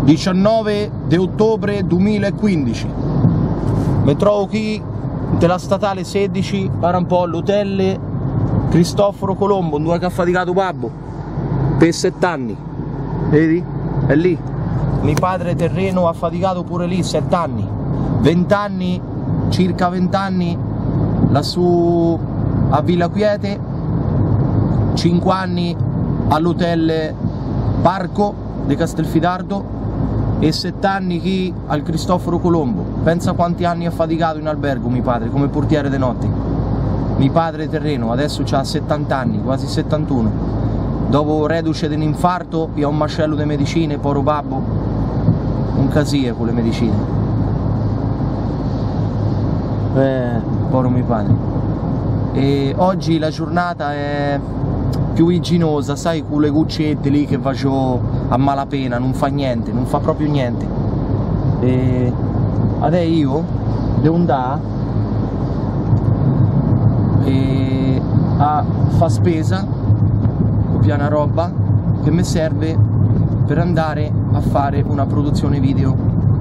19 di ottobre 2015. Mi trovo qui della statale 16, para un po' all'hotel Cristoforo Colombo, dove ha faticato babbo per 7 anni, vedi? È lì, mio padre terreno ha faticato pure lì 7 anni, 20 anni, circa 20 anni lassù a Villa Quiete, 5 anni all'hotel Parco di Castelfidardo e 7 anni qui al Cristoforo Colombo. Pensa quanti anni ha faticato in albergo mio padre come portiere di notte. Mio padre terreno adesso ha 70 anni, quasi 71. Dopo reduce di un infarto e ha un macello di medicine, povero babbo, un casino con le medicine. Povero mio padre. E oggi la giornata è piuiginosa, sai, con le cuccette lì che faccio a malapena, non fa niente, non fa proprio niente. E adesso io devo andare a fare spesa, piana roba che mi serve per andare a fare una produzione video.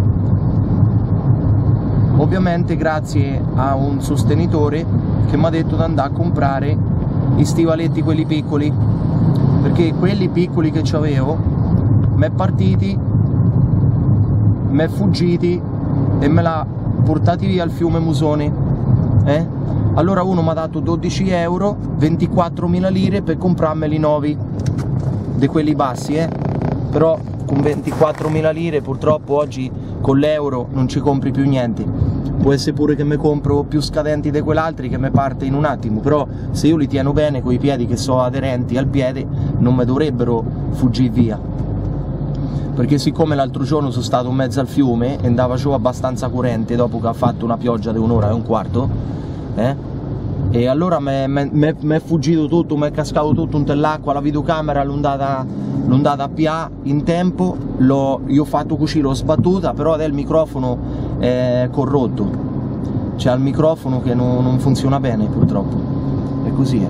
Ovviamente grazie a un sostenitore che mi ha detto di andare a comprare i stivaletti quelli piccoli, perché quelli piccoli che c'avevo mi è partiti, mi è fuggiti e me l'ha portati via al fiume Musone, allora uno mi ha dato 12 euro, 24.000 lire per comprarmeli nuovi, di quelli bassi, però con 24.000 lire purtroppo oggi con l'euro non ci compri più niente. Può essere pure che mi compro più scadenti di quell'altri che mi parte in un attimo, però se io li tieno bene con i piedi che sono aderenti al piede non mi dovrebbero fuggire via, perché siccome l'altro giorno sono stato in mezzo al fiume e andava giù abbastanza corrente dopo che ha fatto una pioggia di un'ora e un quarto, e allora mi è fuggito tutto, mi è cascato tutto in l'acqua, la videocamera l'ho andata a PA in tempo, io ho fatto così, l'ho sbattuta, però adesso il microfono è corrotto, c'è il microfono che non funziona bene purtroppo, è così,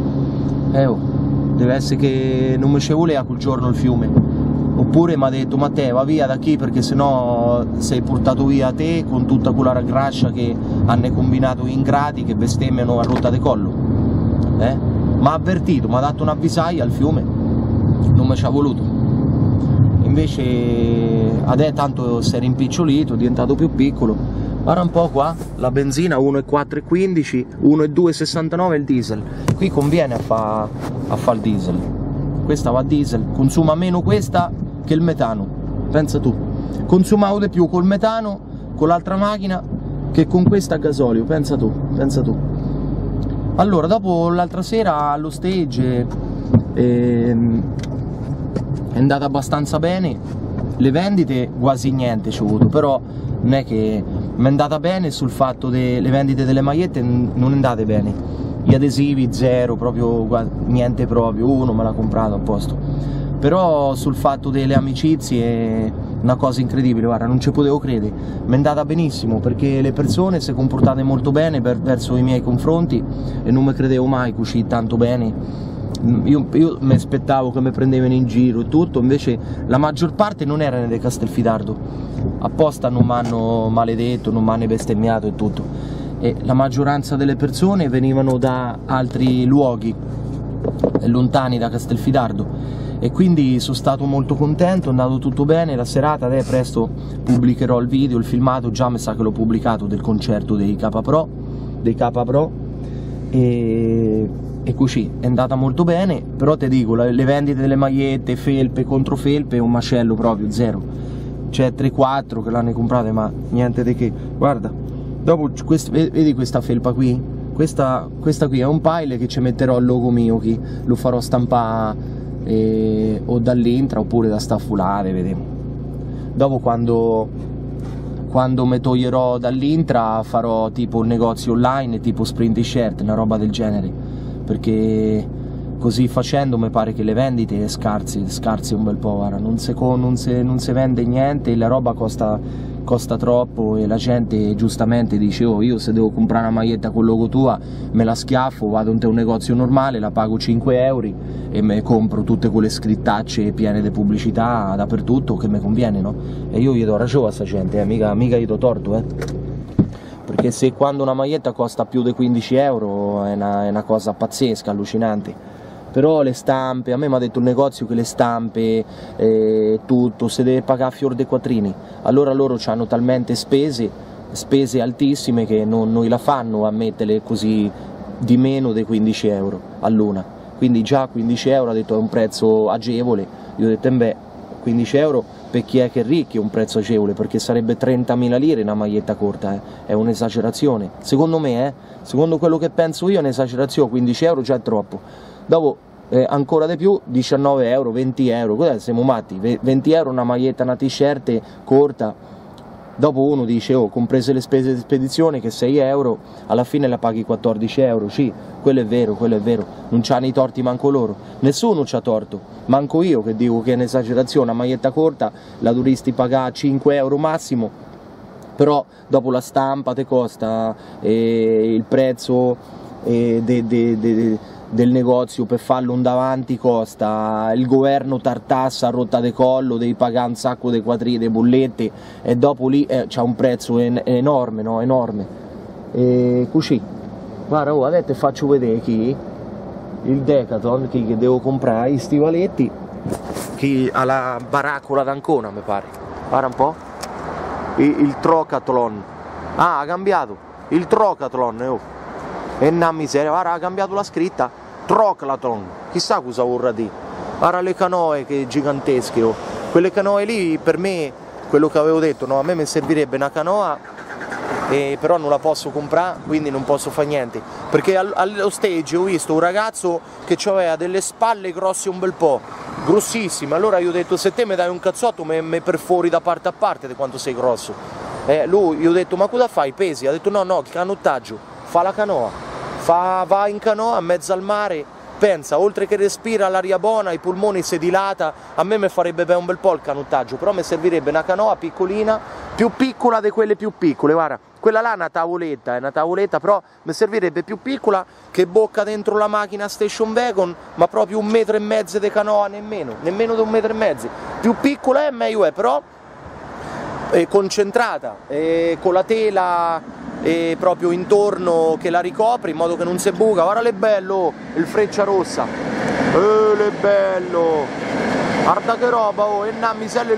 deve essere che non mi ci voleva quel giorno il fiume, oppure mi ha detto Matteo va via da qui perché sennò sei portato via te con tutta quella grascia che hanno combinato gli ingrati che bestemmiano a rotta di collo, mi ha avvertito, mi ha dato un'avvisaglia al fiume, non mi ci ha voluto. Invece adesso tanto si è rimpicciolito, è diventato più piccolo. Guarda un po' qua, la benzina 1,4,15, 1,2,69 il diesel. Qui conviene a fa il diesel. Questa va a diesel, consuma meno questa che il metano. Pensa tu, consumavo di più col metano, con l'altra macchina, che con questa a gasolio, pensa tu, pensa tu. Allora, dopo l'altra sera allo stage è andata abbastanza bene, le vendite quasi niente ci ho avuto, però non è che mi è andata bene sul fatto delle vendite delle magliette, non andate bene, gli adesivi zero, proprio niente proprio, uno me l'ha comprato a posto, però sul fatto delle amicizie è una cosa incredibile, guarda, non ci potevo credere, mi è andata benissimo perché le persone si comportate molto bene verso i miei confronti e non mi credevo mai così tanto bene. Io mi aspettavo che mi prendevano in giro e tutto, invece la maggior parte non erano di Castelfidardo, apposta non mi hanno maledetto, non mi hanno bestemmiato e tutto, e la maggioranza delle persone venivano da altri luoghi lontani da Castelfidardo e quindi sono stato molto contento, è andato tutto bene la serata. Adesso presto pubblicherò il video, il filmato, già mi sa che l'ho pubblicato, del concerto dei K-Pro, e così è andata molto bene. Però ti dico, le vendite delle magliette, felpe, controfelpe è un macello proprio, zero. C'è 3-4 che l'hanno comprate, ma niente di che. Guarda, dopo vedi questa felpa qui? Questa qui è un pile che ci metterò il logo mio, che lo farò stampare o dall'intra oppure da staffulare, vedremo. Dopo quando mi toglierò dall'intra farò tipo un negozio online, tipo Sprint T-shirt, una roba del genere, perché così facendo mi pare che le vendite scarsi un bel po', guarda, non si vende niente, la roba costa costa troppo e la gente giustamente dice: oh, io se devo comprare una maglietta con logo tua me la schiaffo, vado in un negozio normale, la pago 5 euro e me compro tutte quelle scrittacce piene di pubblicità dappertutto che mi conviene, no? E io gli do ragione a sta gente, mica gli do torto, perché se quando una maglietta costa più di 15 euro è una cosa pazzesca, allucinante. Però le stampe, a me mi ha detto un negozio che le stampe, tutto, se deve pagare a fior dei quattrini, allora loro hanno talmente spese altissime che non la fanno a metterle così di meno dei 15 euro all'una, quindi già 15 euro ha detto è un prezzo agevole. Io ho detto beh, 15 euro per chi è che è ricchi è un prezzo agevole, perché sarebbe 30.000 lire una maglietta corta, è un'esagerazione, secondo me, secondo quello che penso io è un'esagerazione, 15 euro già è troppo. Dopo ancora di più, 19 euro, 20 euro, cos'è, siamo matti, 20 euro una maglietta, una t-shirt corta. Dopo uno dice: oh, comprese le spese di spedizione che 6 euro, alla fine la paghi 14 euro, sì, quello è vero, non c'hanno i torti manco loro, nessuno c'ha torto, manco io che dico che è un'esagerazione, una maglietta corta la dovresti pagare 5 euro massimo, però dopo la stampa ti costa, il prezzo del negozio per farlo un davanti costa, il governo tartassa a rotta de collo, devi pagare un sacco di quattrini, di bollette, e dopo lì c'ha un prezzo enorme, no? Enorme. E così, guarda, adesso ti faccio vedere qui il Decathlon che devo comprare, i stivaletti qui alla baraccola d'Ancona, mi pare, guarda un po', il Trocathlon, ha cambiato, il Trocathlon, e una miseria, guarda, ha cambiato la scritta, Trocathlon, chissà cosa vorrà dire. Guarda le canoe che gigantesche, quelle canoe lì per me, quello che avevo detto, no, a me mi servirebbe una canoa, però non la posso comprare, quindi non posso fare niente, perché allo stage ho visto un ragazzo che aveva delle spalle grosse un bel po', grossissime, allora io ho detto: se te mi dai un cazzotto mi perfori da parte a parte di quanto sei grosso. Lui, io ho detto: ma cosa fai, pesi? Ha detto: no, canottaggio, fa la canoa. Va in canoa in mezzo al mare, pensa, oltre che respira l'aria buona, i polmoni si dilata, a me mi farebbe bene un bel po' il canottaggio, però mi servirebbe una canoa piccolina, più piccola di quelle più piccole, guarda, quella là è una tavoletta, però mi servirebbe più piccola, che bocca dentro la macchina station wagon, ma proprio 1,5 metri di canoa, nemmeno di 1,5 metri, più piccola è meglio è, però concentrata, con la tela proprio intorno che la ricopre in modo che non si buca. Guarda le bello, il Frecciarossa, le bello, guarda che roba, e misello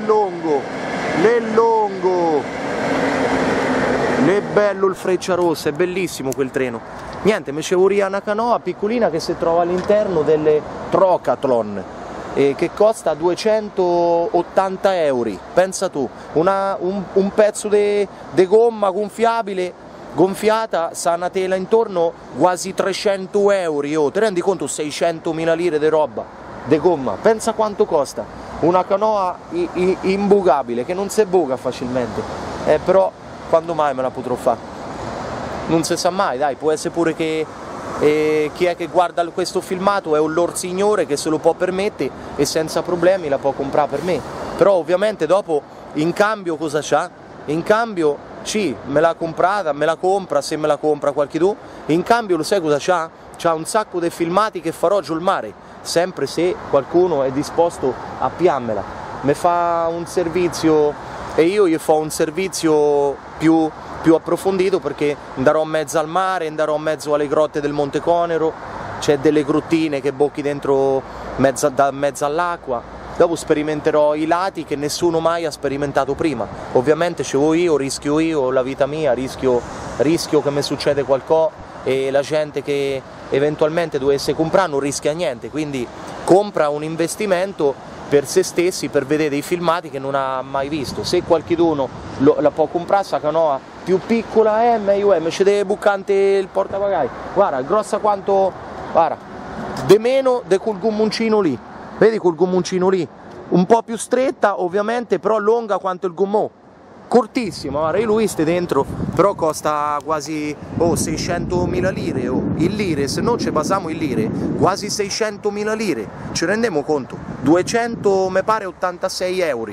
le bello il Frecciarossa, è bellissimo quel treno. Niente, mi ci vorrei una canoa piccolina che si trova all'interno delle Trocathlon, che costa 280 euro, pensa tu, un pezzo di gomma gonfiata, sa una tela intorno, quasi 300 euro, ti rendi conto? 600.000 lire di roba, di gomma, pensa quanto costa, una canoa imbucabile, che non si buca facilmente, però quando mai me la potrò fare? Non si sa mai, dai, può essere pure che chi è che guarda questo filmato è un lor signore che se lo può permettere e senza problemi la può comprare per me, però ovviamente dopo in cambio cosa c'ha? In cambio sì, me l'ha comprata, me la compra, se me la compra qualchedù, in cambio lo sai cosa c'ha? C'ha un sacco di filmati che farò giù il mare, sempre se qualcuno è disposto a piammela, mi fa un servizio e io gli fa un servizio più approfondito, perché andarò in mezzo al mare, andarò in mezzo alle grotte del Monte Conero, c'è delle grottine che bocchi dentro mezzo all'acqua. Dopo sperimenterò i lati che nessuno mai ha sperimentato prima, ovviamente ci vado io, rischio io la vita mia, rischio che mi succede qualcosa, e la gente che eventualmente dovesse comprare non rischia niente, quindi compra un investimento per se stessi, per vedere dei filmati che non ha mai visto. Se qualcuno la può comprare, sa canoa più piccola meglio è, mi ci deve buccante il portapagai, guarda, grossa quanto, guarda, de meno di quel gommoncino lì. Vedi quel gommoncino lì? Un po' più stretta ovviamente, però lunga quanto il gommò. Cortissima, guarda, io l'ho vista dentro, però costa quasi 600.000 lire, in lire, se non ci basiamo in lire, quasi 600.000 lire, ci rendiamo conto? 200, mi pare 86 euro,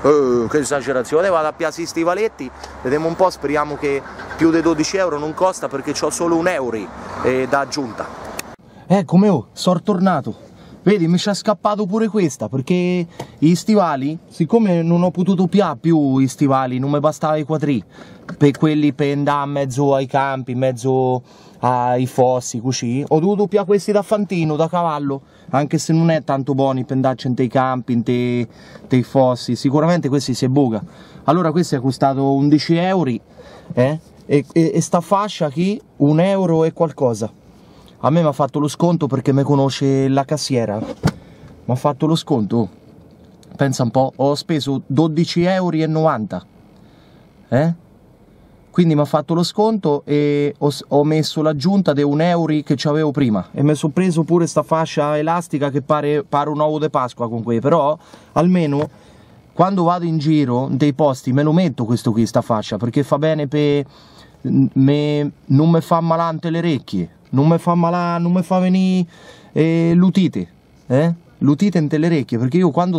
Che esagerazione, vado a piazza i stivaletti, vediamo un po', speriamo che più di 12 euro non costa perché ho solo un euro da aggiunta. Eccomi, oh, sono tornato, vedi mi ci è scappato pure questa perché i stivali, siccome non ho potuto più i stivali, non mi bastava i quadri, per quelli per andare in mezzo ai campi, in mezzo ai fossi, così, ho dovuto più questi da fantino, da cavallo, anche se non è tanto buoni per andarci in campi, in fossi, sicuramente questi si buca. Allora questo è costato 11 euro, e sta fascia qui 1 euro e qualcosa. A me mi ha fatto lo sconto perché mi conosce la cassiera, mi ha fatto lo sconto, pensa un po', ho speso 12,90 euro, quindi mi ha fatto lo sconto e ho messo l'aggiunta di 1 euro che avevo prima e mi sono preso pure sta fascia elastica che pare un uovo di Pasqua con qui, però almeno quando vado in giro dei posti me lo metto questo qui, sta fascia, perché fa bene per non mi fa malante le orecchie, non mi fa malare, non mi fa venire l'utite, l'utite in le orecchie, perché io quando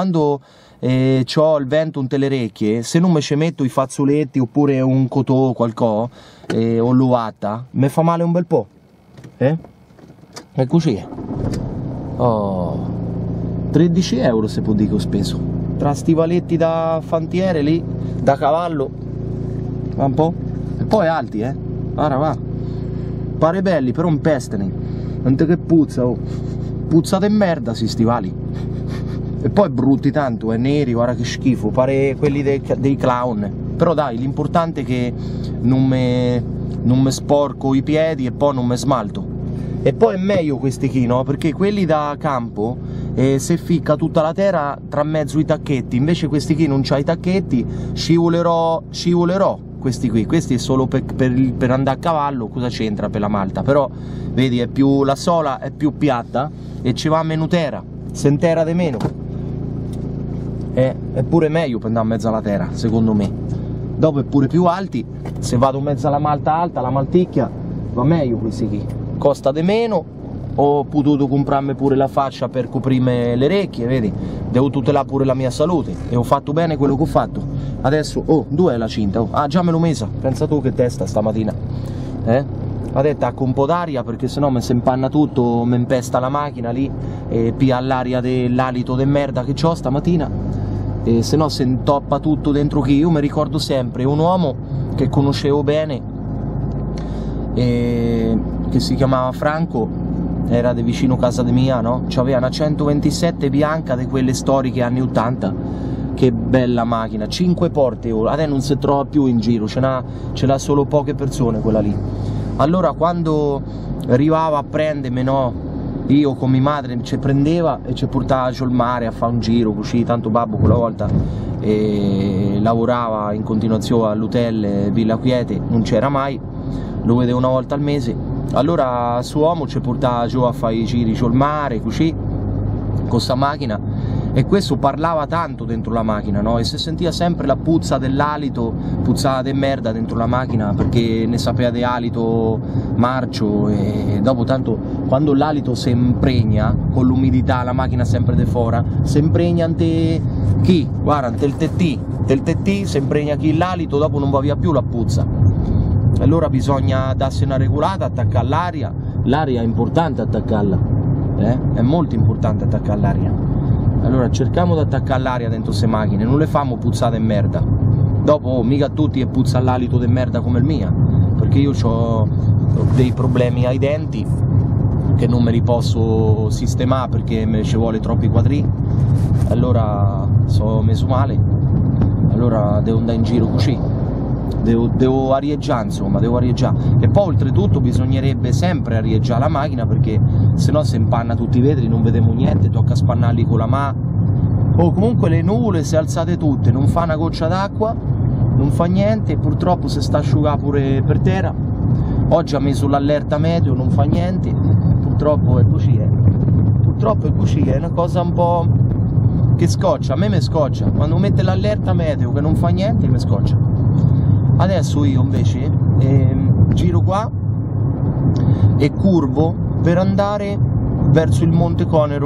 ho il vento in le orecchie, se non mi ci metto i fazzoletti oppure un cotò o qualcosa, o l'uvatta, mi fa male un bel po', e così. Oh, 13 euro se può dire che ho speso, tra stivaletti da fantiere lì, da cavallo, va un po', e poi alti, guarda va, pare belli, però un pestene, tanto che puzza, oh, puzza di merda si stivali. E poi brutti tanto, neri, guarda che schifo, pare quelli dei clown. Però dai, l'importante è che non mi sporco i piedi e poi non mi smalto. E poi è meglio questi qui, no? Perché quelli da campo se ficca tutta la terra tra mezzo i tacchetti, invece questi qui non c'ha i tacchetti, scivolerò questi qui. Questi è solo per andare a cavallo, cosa c'entra per la malta? Però vedi, la sola è più piatta e ci va meno terra, se intera di meno. È pure meglio per andare in mezzo alla terra, secondo me. Dopo è pure più alti, se vado in mezzo alla malta alta, la malticchia, va meglio questi qui. Costa di meno, ho potuto comprarmi pure la fascia per coprirmi le orecchie, vedi? Devo tutelare pure la mia salute e ho fatto bene quello che ho fatto. Adesso, oh, dov'è la cinta? Oh, ah, già me l'ho messa, pensa tu che testa stamattina. Ha detto a un po' d'aria perché sennò mi si impanna tutto, mi impesta la macchina lì e pia l'aria dell'alito di merda che ho stamattina. E se no si intoppa tutto dentro qui. Io mi ricordo sempre un uomo che conoscevo bene, che si chiamava Franco, era di vicino casa di mia, no? C'aveva una 127 bianca di quelle storiche anni 80, che bella macchina, 5 porte, adesso non si trova più in giro, ce l'ha solo poche persone quella lì. Allora quando arrivava a prendermi, no? Io con mia madre ci prendeva e ci portava giù al mare a fare un giro così, tanto babbo quella volta lavorava in continuazione all'hotel Villa Quiete, non c'era mai, lo vedevo una volta al mese. Allora suo uomo ci portava giù a fare i giri giù al mare così, con sta macchina, e questo parlava tanto dentro la macchina, no? E si sentiva sempre la puzza dell'alito, puzzava di merda dentro la macchina, perché ne sapeva di alito marcio. E dopo tanto, quando l'alito si impregna con l'umidità, la macchina sempre di fuori, si impregna ante chi? Guarda, ante il TT si impregna chi l'alito, dopo non va via più la puzza. Allora bisogna darsi una regolata, attaccare l'aria. L'aria è importante attaccarla, è molto importante attaccare l'aria. Allora cerchiamo di attaccare l'aria dentro queste macchine, non le famo puzzate in merda. Dopo mica tutti e puzza l'alito di merda come il mio, perché io ho dei problemi ai denti che non me li posso sistemare perché me ci vuole troppi quadri. Allora sono messo male, allora devo andare in giro così. Devo arieggiare, insomma, devo arieggiare. E poi oltretutto bisognerebbe sempre arieggiare la macchina, perché sennò si impanna tutti i vetri, non vediamo niente, tocca spannarli con la mano. Oh, comunque le nuvole si alzate tutte, non fa una goccia d'acqua, non fa niente, purtroppo si sta asciugando pure per terra. Oggi ha messo l'allerta meteo, non fa niente, purtroppo è così, purtroppo è così, è una cosa un po' che scoccia, a me mi scoccia, quando mette l'allerta meteo che non fa niente mi scoccia. Adesso io invece giro qua e curvo per andare verso il Monte Conero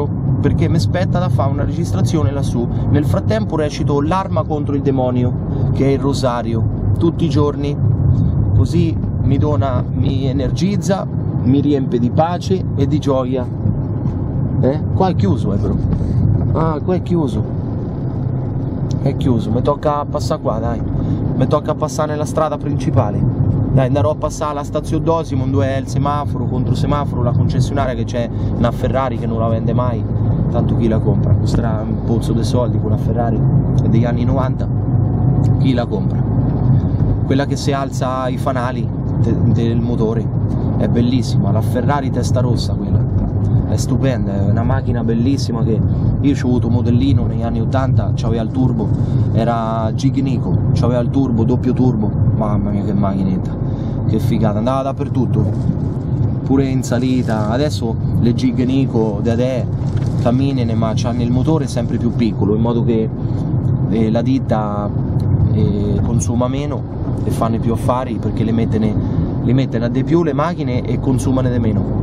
perché mi spetta da fare una registrazione lassù. Nel frattempo recito l'arma contro il demonio, che è il rosario, tutti i giorni, così mi energizza, mi riempie di pace e di gioia. Qua è chiuso, però. Ah, qua è chiuso. È chiuso, mi tocca passare qua, dai. Mi tocca passare nella strada principale. Dai, andrò a passare alla stazione Dosimon, dove è il semaforo, contro semaforo, la concessionaria, che c'è una Ferrari che non la vende mai. Tanto chi la compra? Costerà un pozzo dei soldi, quella Ferrari è degli anni 90. Chi la compra? Quella che si alza i fanali del motore. È bellissima, la Ferrari testa rossa quella. È stupenda, è una macchina bellissima che io ci ho avuto un modellino negli anni 80, c'aveva il turbo, era Gignico, c'aveva il turbo, doppio turbo, mamma mia che macchinetta, che figata, andava dappertutto, pure in salita. Adesso le Gignico camminano, ma hanno il motore sempre più piccolo, in modo che la ditta consuma meno e fanno più affari, perché le mettono a di più le macchine e consumano di meno.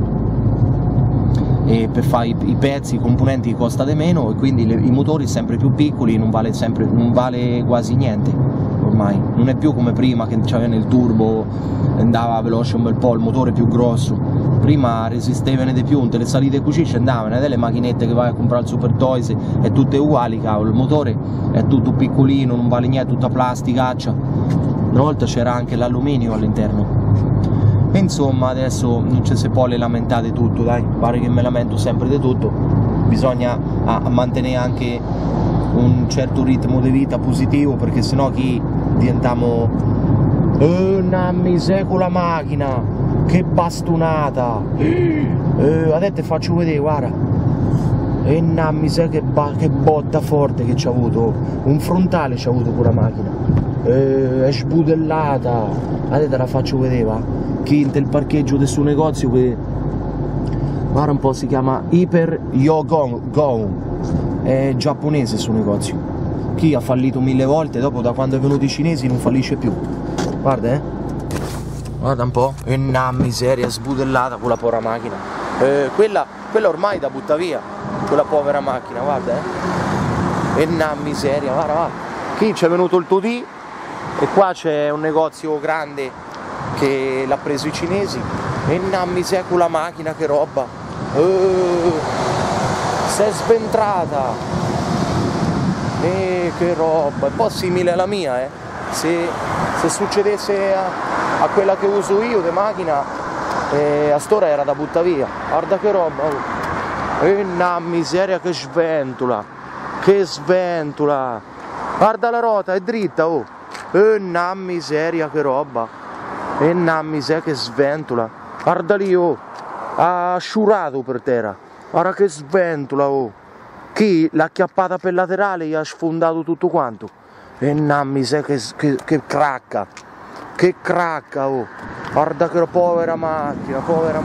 E per fare i pezzi, i componenti costa di meno, e quindi i motori sempre più piccoli, non vale quasi niente ormai. Non è più come prima, che c'aveva il turbo, andava veloce un bel po', il motore più grosso. Prima resistevano di più, le salite così ci andavano, delle macchinette che vai a comprare al Super Toys, è tutte uguali, cavolo, il motore è tutto piccolino, non vale niente, tutta plasticaccia. Una volta c'era anche l'alluminio all'interno. E insomma adesso non ci si può lamentare di tutto, dai, pare che me lamento sempre di tutto, bisogna mantenere anche un certo ritmo di vita positivo, perché sennò chi diventiamo una miseria con la macchina, che bastonata, adesso ti faccio vedere, guarda, e una miseria che botta forte che c'ha avuto, un frontale c'ha avuto con la macchina, è sbudellata, adesso te la faccio vedere, va? Chi del parcheggio del suo negozio, che guarda un po', si chiama Hyper Yogon, è giapponese il suo negozio. Chi ha fallito 1000 volte, dopo da quando è venuto i cinesi non fallisce più. Guarda, guarda un po', è una miseria, sbudellata quella povera macchina. Quella ormai da butta via, quella povera macchina, guarda, è una miseria, guarda. Qui c'è venuto il Totì e qua c'è un negozio grande che l'ha preso i cinesi, e una miseria con la macchina, che roba, si è sventrata, che roba, è un po' simile alla mia, se succedesse a quella che uso io di macchina, a st'ora era da buttare via, guarda che roba, una miseria, che sventola, guarda la ruota, è dritta, una miseria, che roba. E una miseria che sventola, guarda lì, ha asciurato per terra, guarda che sventola, chi l'ha acchiappata per laterale, gli ha sfondato tutto quanto, e una miseria che cracca, guarda che povera macchina,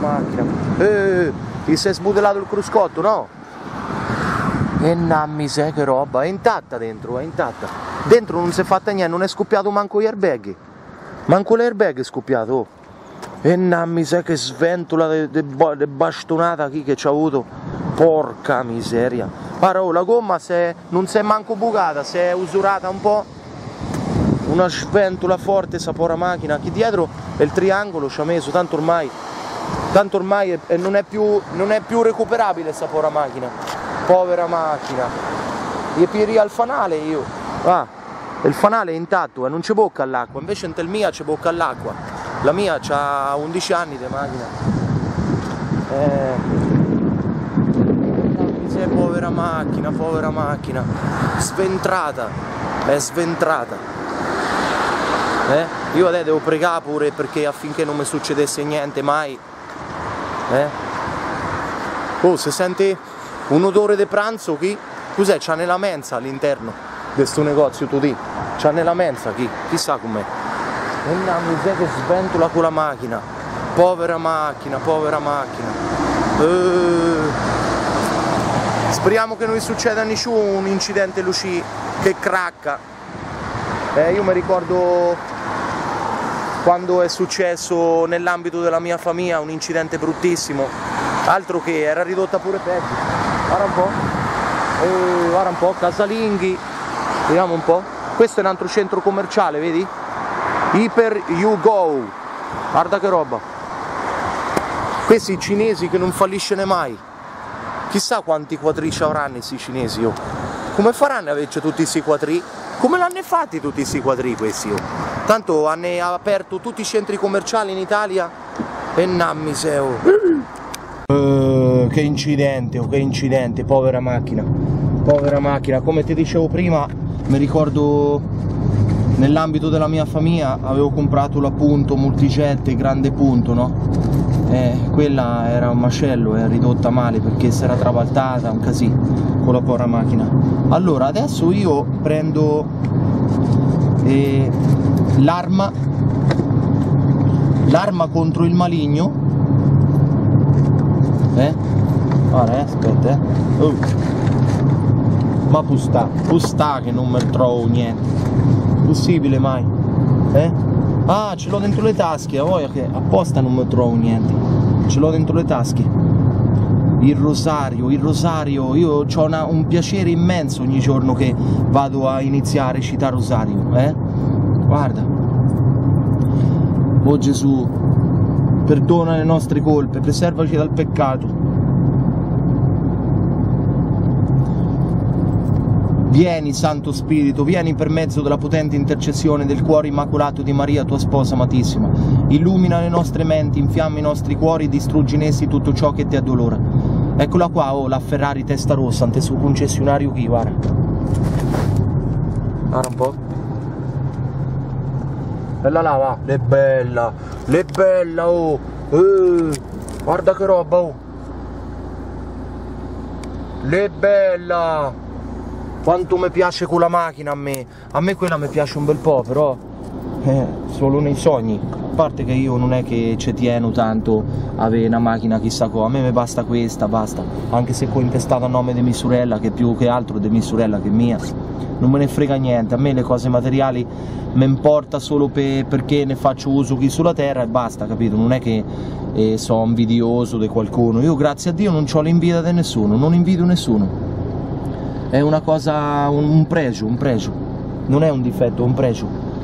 gli si è sbudellato il cruscotto, no? E una miseria, che roba, è intatta dentro, dentro non si è fatta niente, non è scoppiato manco gli airbag. Manco l'airbag è scoppiato, E una miseria che sventola de bastonata chi che c'ha avuto. Porca miseria. Guarda, la gomma non si è manco bucata, si è usurata un po'. Una sventola forte sta povera macchina. Qui dietro è il triangolo ci ha messo, tanto ormai non è più recuperabile sta povera macchina. Povera macchina. Gli piri al fanale io. Ah, il fanale è intatto, non ci bocca all'acqua, invece in tel mia ci bocca all'acqua. La mia ha 11 anni di macchina. Povera macchina, sventrata, è sventrata. Io adesso devo pregare pure perché affinché non mi succedesse niente mai. Oh, se sente un odore di pranzo chi? Cos'è? C'ha nella mensa all'interno di sto negozio tu di? C'ha nella mensa chi? Chissà com'è. E una miseria che sventola con la macchina. Povera macchina. Speriamo che non gli succeda nessun incidente Luci che cracca. Io mi ricordo quando è successo nell'ambito della mia famiglia un incidente bruttissimo, altro che era ridotta pure peggio. Guarda un po'. Guarda un po', casalinghi, vediamo un po'. Questo è un altro centro commerciale, vedi? Hyper You Go, guarda che roba. Questi cinesi che non falliscono mai. Chissà quanti quadri avranno questi cinesi, oh. Come faranno a averci tutti questi quadri? Come l'hanno fatti tutti questi quadri questi, oh? Tanto hanno aperto tutti i centri commerciali in Italia e nammi se, oh. Che incidente, povera macchina, come ti dicevo prima, mi ricordo nell'ambito della mia famiglia avevo comprato la Punto Multijet grande punto, no? Quella era un macello, è ridotta male perché si era trabaltata, un casino con la povera macchina. Allora adesso io prendo l'arma contro il maligno. Guarda, aspetta, ma pustà che non mi trovo niente. Possibile mai? Ah, ce l'ho dentro le tasche, a che apposta non mi trovo niente. Ce l'ho dentro le tasche. Il rosario, io ho un piacere immenso ogni giorno che vado a iniziare città rosario, Guarda. Oh Gesù, perdona le nostre colpe, preservaci dal peccato. Vieni, Santo Spirito, vieni per mezzo della potente intercessione del cuore immacolato di Maria, tua sposa amatissima. Illumina le nostre menti, infiamma i nostri cuori e distruggi in essi tutto ciò che ti addolora. Eccola qua, oh, la Ferrari testa rossa, ante suo concessionario qui, guarda. Guarda un po'. Bella là, va. Le bella, oh. Guarda che roba, oh. Le bella. Quanto mi piace quella macchina a me quella mi piace un bel po', però solo nei sogni. A parte che io non è che ci tieno tanto avere una macchina chissà cosa, a me mi basta questa, basta. Anche se cointestata a nome di mia sorella, che più che altro di mia sorella che mia, non me ne frega niente. A me le cose materiali mi importa solo perché ne faccio uso qui sulla terra e basta, capito? Non è che sono invidioso di qualcuno. Io grazie a Dio non ho l'invidia di nessuno, non invidio nessuno. È una cosa, un pregio, non è un difetto, è un pregio.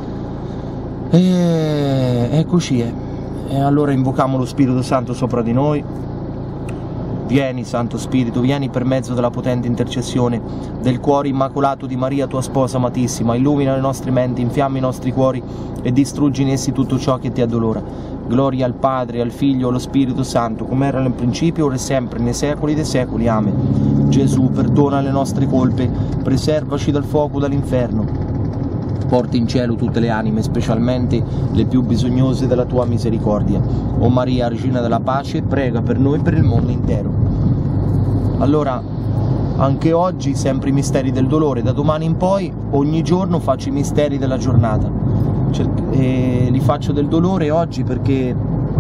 E così è. E allora invochiamo lo Spirito Santo sopra di noi. Vieni, Santo Spirito, vieni per mezzo della potente intercessione del cuore immacolato di Maria, tua sposa amatissima. Illumina le nostre menti, infiamma i nostri cuori e distruggi in essi tutto ciò che ti addolora. Gloria al Padre, al Figlio e allo Spirito Santo, come era nel principio, ora e sempre, nei secoli dei secoli. Amen. Gesù, perdona le nostre colpe, preservaci dal fuoco dall'inferno. Porti in cielo tutte le anime, specialmente le più bisognose della tua misericordia. O Maria, Regina della Pace, prega per noi e per il mondo intero. Allora, anche oggi, sempre i misteri del dolore. Da domani in poi, ogni giorno faccio i misteri della giornata. Li faccio del dolore oggi perché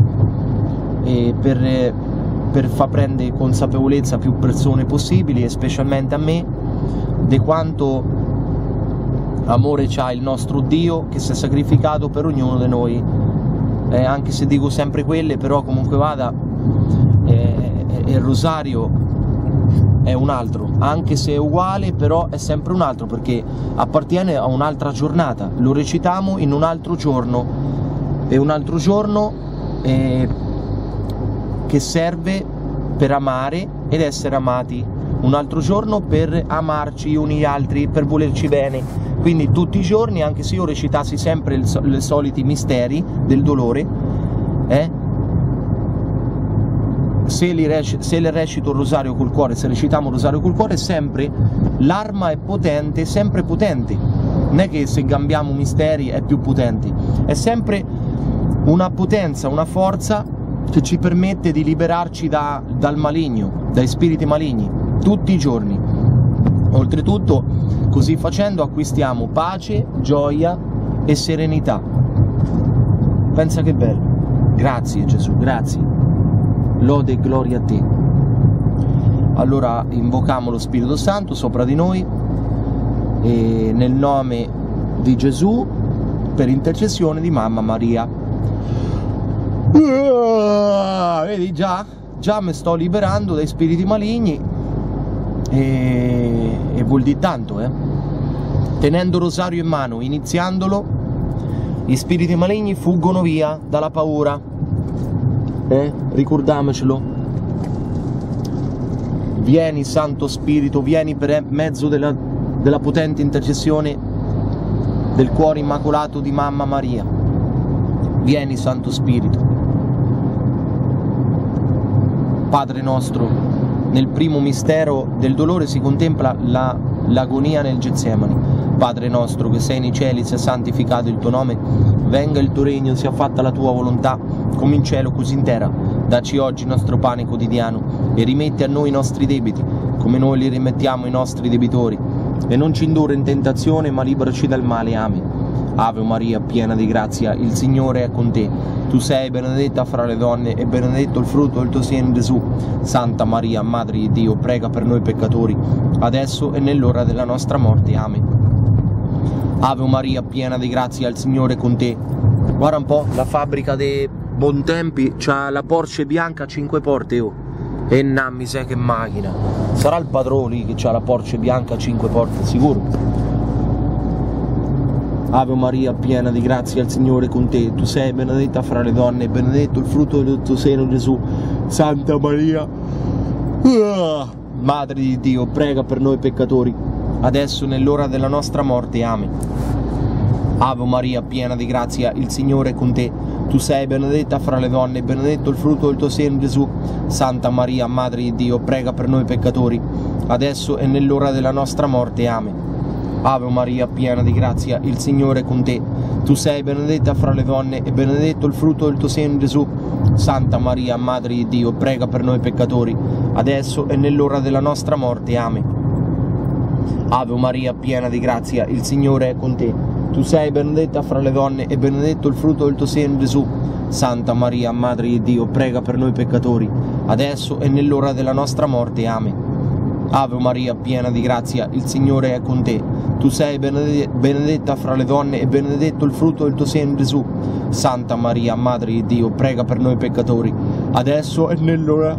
per far prendere consapevolezza a più persone possibili e specialmente a me di quanto amore c'ha il nostro Dio che si è sacrificato per ognuno di noi, anche se dico sempre quelle, però comunque vada il rosario è un altro, anche se è uguale, però è sempre un altro perché appartiene a un'altra giornata, lo recitiamo in un altro giorno, è un altro giorno che serve per amare ed essere amati, un altro giorno per amarci gli uni gli altri, per volerci bene. Quindi tutti i giorni, anche se io recitassi sempre i soliti misteri del dolore, se le recito il rosario col cuore, se recitiamo il rosario col cuore, sempre l'arma è potente, sempre potente. Non è che se gambiamo misteri è più potente, è sempre una potenza, una forza che ci permette di liberarci dal maligno, dai spiriti maligni, tutti i giorni. Oltretutto, così facendo acquistiamo pace, gioia e serenità. Pensa che bello. Grazie Gesù, grazie. Lode e gloria a te. Allora invochiamo lo Spirito Santo sopra di noi e nel nome di Gesù per intercessione di Mamma Maria. Vedi, già mi sto liberando dai spiriti maligni e vuol dire tanto, tenendo rosario in mano, iniziandolo, gli spiriti maligni fuggono via dalla paura, ricordiamocelo. Vieni Santo Spirito, vieni per mezzo della potente intercessione del cuore immacolato di Mamma Maria. Vieni Santo Spirito. Padre nostro, nel primo mistero del dolore si contempla l'agonia nel Getsemani. Padre nostro che sei nei cieli, sia santificato il tuo nome, venga il tuo regno, sia fatta la tua volontà, come in cielo così in terra. Dacci oggi il nostro pane quotidiano e rimetti a noi i nostri debiti, come noi li rimettiamo ai nostri debitori. E non ci indurre in tentazione, ma liberaci dal male. Amen. Ave Maria, piena di grazia, il Signore è con te. Tu sei benedetta fra le donne e benedetto il frutto del tuo seno, Gesù. Santa Maria, Madre di Dio, prega per noi peccatori, adesso e nell'ora della nostra morte. Amen. Ave Maria, piena di grazia, il Signore è con te. Guarda un po', la fabbrica dei Bontempi c'ha la Porsche bianca a 5 porte, oh. E nammi sai che macchina. Sarà il padrone lì che c'ha la Porsche bianca a 5 porte, sicuro? Ave Maria, piena di grazia, il Signore è con te. Tu sei benedetta fra le donne e benedetto il frutto del tuo seno, Gesù. Santa Maria, Madre di Dio, prega per noi peccatori, adesso e nell'ora della nostra morte. Amen. Ave Maria, piena di grazia, il Signore è con te. Tu sei benedetta fra le donne e benedetto il frutto del tuo seno, Gesù. Santa Maria, Madre di Dio, prega per noi peccatori, adesso e nell'ora della nostra morte. Amen. Ave Maria, piena di grazia, il Signore è con te. Tu sei benedetta fra le donne e benedetto il frutto del tuo seno, Gesù. Santa Maria, Madre di Dio, prega per noi peccatori, adesso e nell'ora della nostra morte. Amen. Ave Maria, piena di grazia, il Signore è con te. Tu sei benedetta fra le donne e benedetto il frutto del tuo seno, Gesù. Santa Maria, Madre di Dio, prega per noi peccatori, adesso e nell'ora della nostra morte. Amen. Ave Maria, piena di grazia, il Signore è con te. Tu sei benedetta fra le donne e benedetto il frutto del tuo seno, Gesù. Santa Maria, Madre di Dio, prega per noi peccatori, adesso e nell'ora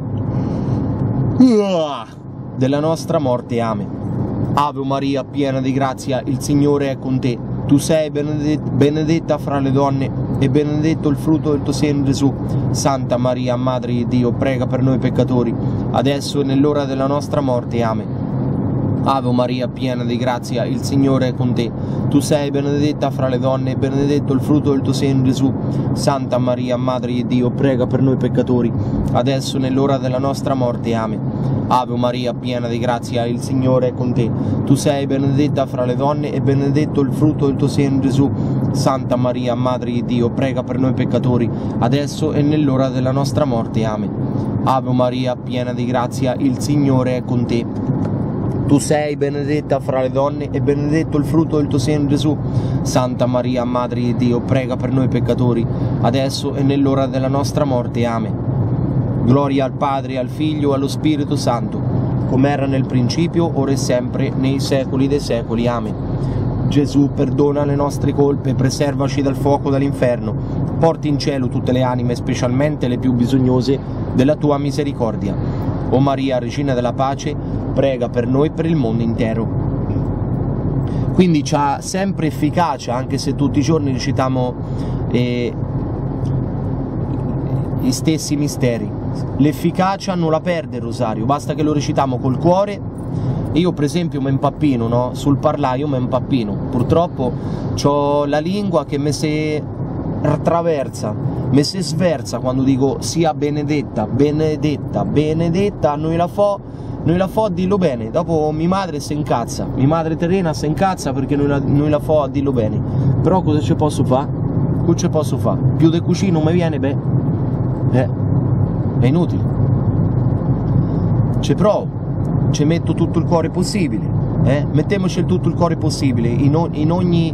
della nostra morte. Amen. Ave Maria, piena di grazia, il Signore è con te. Tu sei benedetta fra le donne e benedetto il frutto del tuo seno, Gesù. Santa Maria, Madre di Dio, prega per noi peccatori, adesso e nell'ora della nostra morte. Amen. Ave Maria, piena di grazia, il Signore è con te. Tu sei benedetta fra le donne e benedetto il frutto del tuo seno, Gesù. Santa Maria, Madre di Dio, prega per noi peccatori, adesso e nell'ora della nostra morte. Amen. Ave Maria, piena di grazia, il Signore è con te. Tu sei benedetta fra le donne e benedetto il frutto del tuo seno, Gesù. Santa Maria, Madre di Dio, prega per noi peccatori, adesso e nell'ora della nostra morte. Amen. Ave Maria, piena di grazia, il Signore è con te. Tu sei benedetta fra le donne e benedetto il frutto del tuo seno, Gesù. Santa Maria, Madre di Dio, prega per noi peccatori, adesso e nell'ora della nostra morte. Amen. Gloria al Padre, al Figlio e allo Spirito Santo, come era nel principio, ora e sempre, nei secoli dei secoli. Amen. Gesù, perdona le nostre colpe, preservaci dal fuoco dell'inferno, porti in cielo tutte le anime, specialmente le più bisognose della tua misericordia. O Maria, Regina della Pace, prega per noi e per il mondo intero. Quindi c'ha sempre efficacia, anche se tutti i giorni recitiamo gli stessi misteri. L'efficacia non la perde il rosario, basta che lo recitiamo col cuore. Io per esempio mi impappino, no? Sul parlare io mi impappino, purtroppo ho la lingua che mi si attraversa, mi si sversa quando dico sia benedetta, benedetta, benedetta, noi la fo a dirlo bene. Dopo mia madre si incazza, mia madre terrena si incazza perché noi la fo a dirlo bene. Però cosa ci posso fare? Cosa ci posso fare? Più di cucino mi viene, beh, è inutile. Ci provo, ci metto tutto il cuore possibile, mettiamoci tutto il cuore possibile in ogni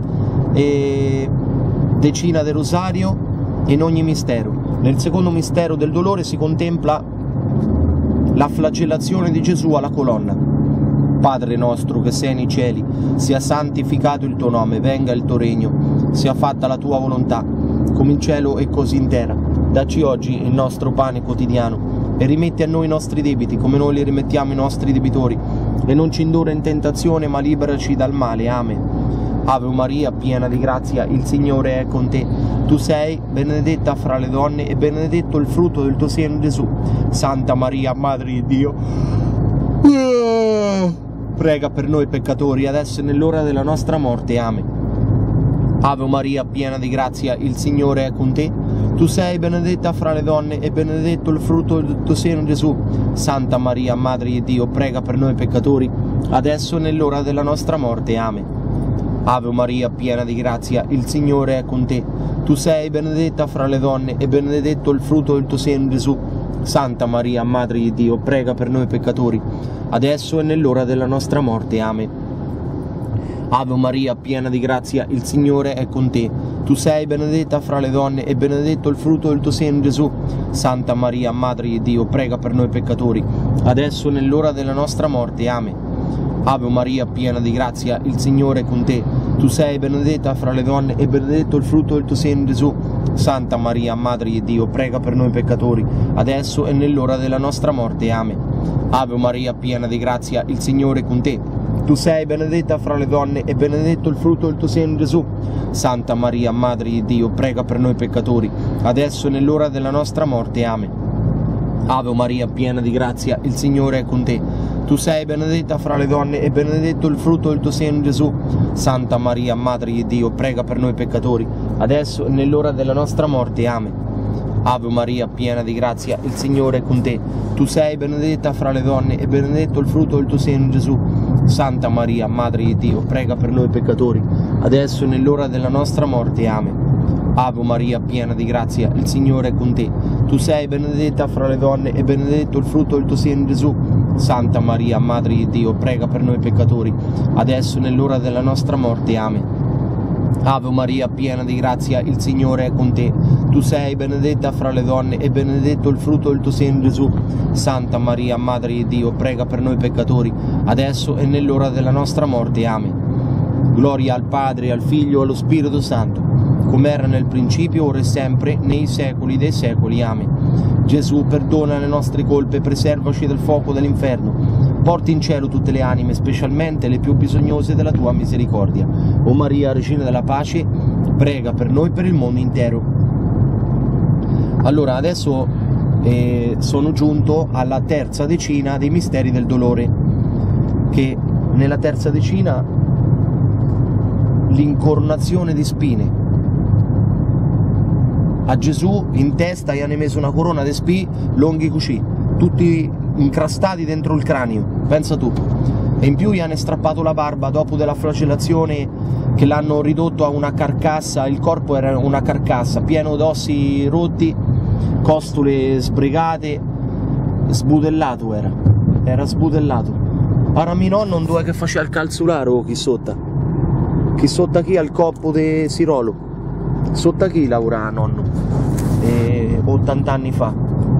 decina del rosario, in ogni mistero. Nel secondo mistero del dolore si contempla la flagellazione di Gesù alla colonna. Padre nostro che sei nei cieli, sia santificato il tuo nome, venga il tuo regno, sia fatta la tua volontà, come in cielo e così in terra. Dacci oggi il nostro pane quotidiano e rimetti a noi i nostri debiti, come noi li rimettiamo ai nostri debitori, e non ci indurre in tentazione, ma liberaci dal male. Amen. Ave Maria, piena di grazia, il Signore è con te. Tu sei benedetta fra le donne e benedetto il frutto del tuo seno, Gesù. Santa Maria, Madre di Dio, prega per noi peccatori, adesso e nell'ora della nostra morte. Amen. Ave Maria, piena di grazia, il Signore è con te. Tu sei benedetta fra le donne e benedetto il frutto del tuo seno, Gesù. Santa Maria, Madre di Dio, prega per noi peccatori, adesso e nell'ora della nostra morte. Amen. Ave Maria, piena di grazia, il Signore è con te. Tu sei benedetta fra le donne e benedetto il frutto del tuo seno, Gesù. Santa Maria, Madre di Dio, prega per noi peccatori, adesso e nell'ora della nostra morte. Amen. Ave Maria, piena di grazia, il Signore è con te. Tu sei benedetta fra le donne e benedetto il frutto del tuo seno, Gesù. Santa Maria, Madre di Dio, prega per noi peccatori, adesso e nell'ora della nostra morte. Amen. Ave Maria, piena di grazia, il Signore è con te. Tu sei benedetta fra le donne e benedetto il frutto del tuo seno, Gesù. Santa Maria, Madre di Dio, prega per noi peccatori, adesso e nell'ora della nostra morte. Amen. Ave Maria, piena di grazia, il Signore è con te. Tu sei benedetta fra le donne e benedetto il frutto del tuo seno, Gesù. Santa Maria, Madre di Dio, prega per noi peccatori, adesso e nell'ora della nostra morte. Amen. Ave Maria, piena di grazia, il Signore è con te. Tu sei benedetta fra le donne e benedetto il frutto del tuo seno, Gesù. Santa Maria, Madre di Dio, prega per noi peccatori, adesso e nell'ora della nostra morte. Amen. Ave Maria, piena di grazia, il Signore è con te. Tu sei benedetta fra le donne e benedetto il frutto del tuo seno, Gesù. Santa Maria, Madre di Dio, prega per noi peccatori, adesso e nell'ora della nostra morte. Amen. Ave Maria, piena di grazia, il Signore è con te. Tu sei benedetta fra le donne e benedetto il frutto del tuo seno, Gesù. Santa Maria, Madre di Dio, prega per noi peccatori, adesso e nell'ora della nostra morte. Amen. Ave Maria, piena di grazia, il Signore è con te. Tu sei benedetta fra le donne e benedetto il frutto del tuo seno, Gesù. Santa Maria, Madre di Dio, prega per noi peccatori, adesso e nell'ora della nostra morte. Amen. Gloria al Padre, al Figlio e allo Spirito Santo, come era nel principio, ora e sempre, nei secoli dei secoli. Amen. Gesù, perdona le nostre colpe, preservaci dal fuoco dell'inferno, porti in cielo tutte le anime, specialmente le più bisognose della tua misericordia. O Maria, Regina della Pace, prega per noi, per il mondo intero. Allora, adesso sono giunto alla terza decina dei misteri del dolore, che nella terza decina l'incoronazione di spine. A Gesù in testa gli hanno messo una corona di spine lunghi così, tutti incrastati dentro il cranio, pensa tu. E in più gli hanno strappato la barba dopo della flagellazione, che l'hanno ridotto a una carcassa. Il corpo era una carcassa, pieno d'ossi rotti, costole sbregate, sbudellato era sbudellato. Ora mio nonno non dove che faceva il calzolaro chi sotto chi al coppo di Sirolo, sotto chi lavorava nonno 80 anni fa,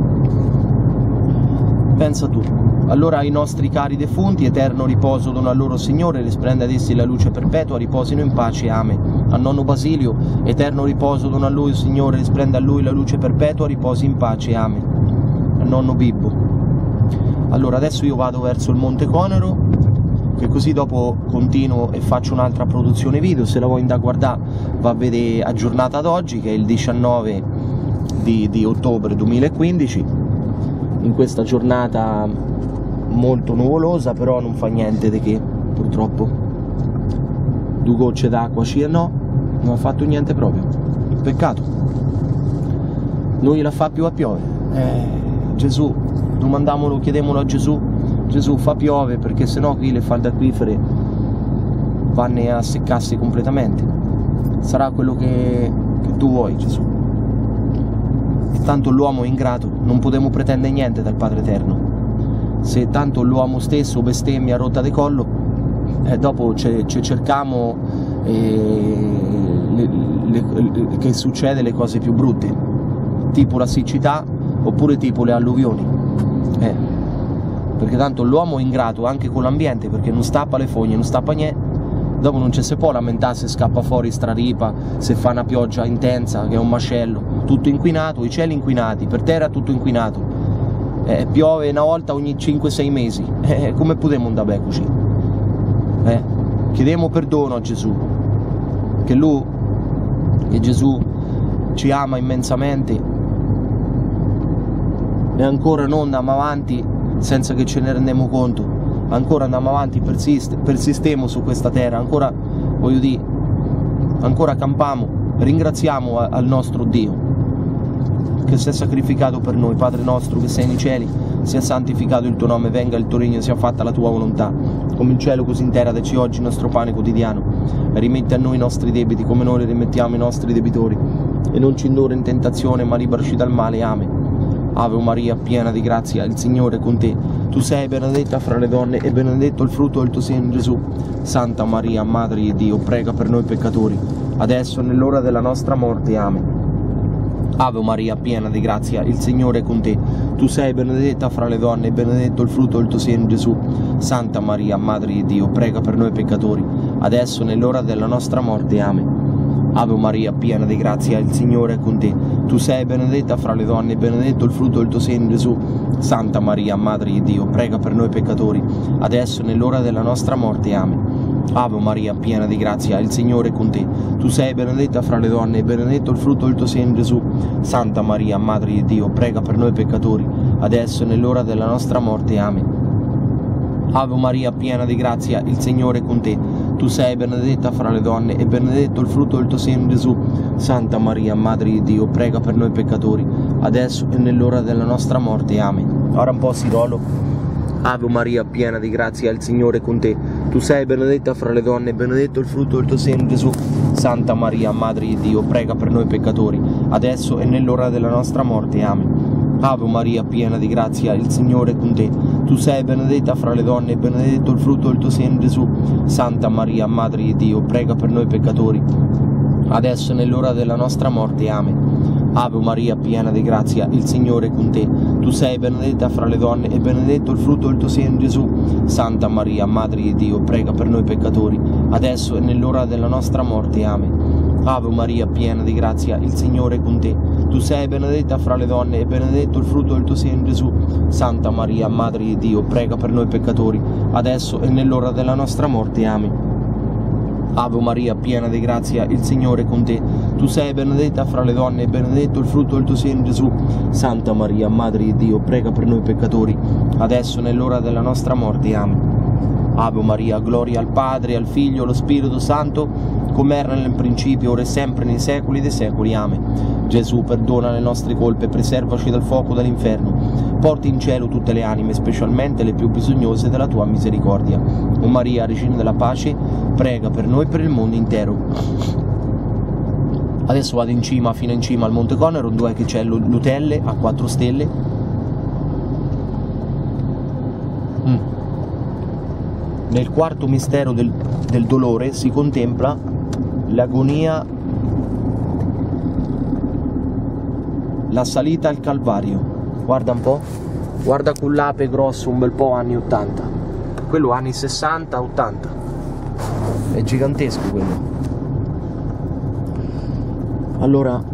pensa tu. Allora ai nostri cari defunti eterno riposo dono al loro Signore, risplenda ad essi la luce perpetua, riposino in pace. Amen. A nonno Basilio eterno riposo dono a lui Signore, risplenda a lui la luce perpetua, riposi in pace. Amen. A nonno Bibbo. Allora adesso io vado verso il Monte Conero, che così dopo continuo e faccio un'altra produzione video. Se la vuoi andare a guardare va a vedere a giornata d'oggi, che è il 19 di ottobre 2015, in questa giornata molto nuvolosa, però non fa niente di che, purtroppo 2 gocce d'acqua sì e no, non ha fatto niente proprio, peccato, non gliela fa più a piovere. Gesù, domandiamolo, chiediamolo a Gesù, Gesù fa piove, perché sennò qui le falde acquifere vanno a seccarsi completamente. Sarà quello che tu vuoi, Gesù. E tanto l'uomo è ingrato, non potremo pretendere niente dal Padre Eterno. Se tanto l'uomo stesso bestemmia a rotta di collo, dopo ci cerchiamo che succede le cose più brutte, tipo la siccità oppure tipo le alluvioni. Perché tanto l'uomo è ingrato anche con l'ambiente, perché non stappa le fogne, non stappa niente. Dopo non ci si può lamentare se scappa fuori straripa, se fa una pioggia intensa che è un macello, tutto inquinato, i cieli inquinati, per terra tutto inquinato. piove una volta ogni 5-6 mesi, come potremmo andare così? Chiediamo perdono a Gesù, che Gesù ci ama immensamente e ancora non andiamo avanti senza che ce ne rendiamo conto, ancora andiamo avanti, persistiamo su questa terra, ancora, voglio dire, ancora campiamo, ringraziamo al nostro Dio che si è sacrificato per noi. Padre nostro che sei nei cieli, sia santificato il tuo nome, venga il tuo regno, sia fatta la tua volontà, come in cielo così in terra. Dacci oggi il nostro pane quotidiano, e rimetti a noi i nostri debiti come noi li rimettiamo ai nostri debitori, e non ci indurre in tentazione ma liberaci dal male. Amen. Ave Maria, piena di grazia, il Signore è con te. Tu sei benedetta fra le donne e benedetto il frutto del tuo seno, Gesù. Santa Maria, Madre di Dio, prega per noi peccatori, adesso e nell'ora della nostra morte. Amen. Ave Maria, piena di grazia, il Signore è con te. Tu sei benedetta fra le donne e benedetto il frutto del tuo seno, Gesù. Santa Maria, Madre di Dio, prega per noi peccatori, adesso e nell'ora della nostra morte. Amen. Ave Maria, piena di grazia, il Signore è con te. Tu sei benedetta fra le donne e benedetto il frutto del tuo seno, Gesù. Santa Maria, Madre di Dio, prega per noi peccatori, adesso e nell'ora della nostra morte. Amen. Ave Maria, piena di grazia, il Signore è con te. Tu sei benedetta fra le donne e benedetto il frutto del tuo seno, Gesù. Santa Maria, Madre di Dio, prega per noi peccatori, adesso e nell'ora della nostra morte. Amen. Ave Maria, piena di grazia, il Signore è con te. Tu sei benedetta fra le donne e benedetto il frutto del tuo seno, Gesù. Santa Maria, Madre di Dio, prega per noi peccatori, adesso e nell'ora della nostra morte. Amen. Ora un po' si rolo. Ave Maria, piena di grazia, il Signore è con te. Tu sei benedetta fra le donne e benedetto il frutto del tuo seno, Gesù. Santa Maria, Madre di Dio, prega per noi peccatori, adesso e nell'ora della nostra morte. Amen. Ave Maria, piena di grazia, il Signore è con te. Tu sei benedetta fra le donne e benedetto il frutto del tuo seno, Gesù. Santa Maria, Madre di Dio, prega per noi peccatori, adesso e nell'ora della nostra morte. Amen. Ave Maria, piena di grazia, il Signore è con te. Tu sei benedetta fra le donne e benedetto il frutto del tuo seno, Gesù. Santa Maria, Madre di Dio, prega per noi peccatori, adesso e nell'ora della nostra morte. Amen. Ave Maria, piena di grazia, il Signore è con te. Tu sei benedetta fra le donne e benedetto il frutto del tuo seno, Gesù. Santa Maria, Madre di Dio, prega per noi peccatori, adesso e nell'ora della nostra morte. Amen. Ave Maria, piena di grazia, il Signore è con te. Tu sei benedetta fra le donne e benedetto il frutto del tuo seno, Gesù. Santa Maria, Madre di Dio, prega per noi peccatori, adesso e nell'ora della nostra morte. Amen. Ave Maria, gloria al Padre, al Figlio e allo Spirito Santo, come era nel principio, ora e sempre, nei secoli dei secoli. Amen. Gesù, perdona le nostre colpe e preservaci dal fuoco dell'inferno. Porti in cielo tutte le anime, specialmente le più bisognose della tua misericordia. O Maria, Regina della Pace, prega per noi e per il mondo intero. Adesso vado in cima, fino in cima al Monte Conero, dove c'è l'Utelle a 4 stelle. Nel quarto mistero del dolore si contempla l'agonia, la salita al Calvario. Guarda un po', guarda quell'ape grosso, un bel po' anni 80, quello anni 60-80, è gigantesco quello. Allora,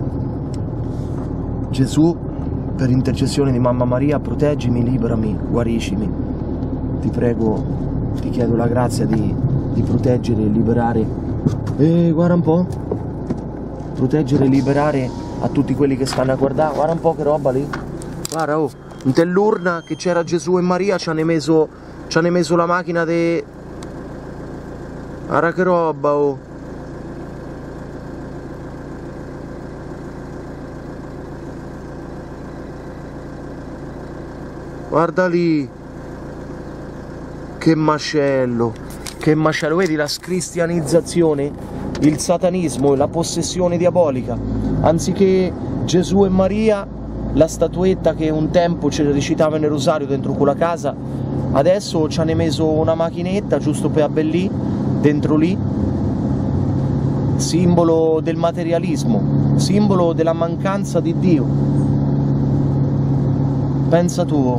Gesù, per intercessione di Mamma Maria, proteggimi, liberami, guariscimi, ti prego. Ti chiedo la grazia di proteggere e liberare, guarda un po', proteggere e liberare a tutti quelli che stanno a guardare. Guarda un po' che roba lì, guarda, oh, in dell'urna che c'era Gesù e Maria ci hanno messo la macchina de... Guarda che roba, oh. Guarda lì. Che macello, vedi la scristianizzazione, il satanismo e la possessione diabolica. Anziché Gesù e Maria, la statuetta che un tempo ce recitava nel rosario dentro quella casa, adesso ci hanno messo una macchinetta giusto per abbellì, dentro lì, simbolo del materialismo, simbolo della mancanza di Dio. Pensa tu,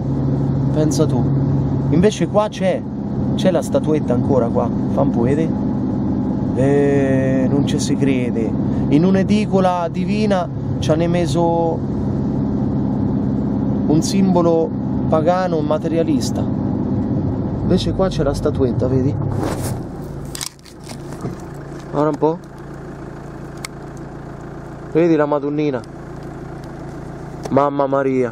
invece qua c'è la statuetta ancora qua, fa un po' vedere? Non ci si crede. In un'edicola divina ci hanno messo un simbolo pagano, materialista. Invece qua c'è la statuetta, vedi? Ora un po'. Vedi la Madonnina? Mamma Maria,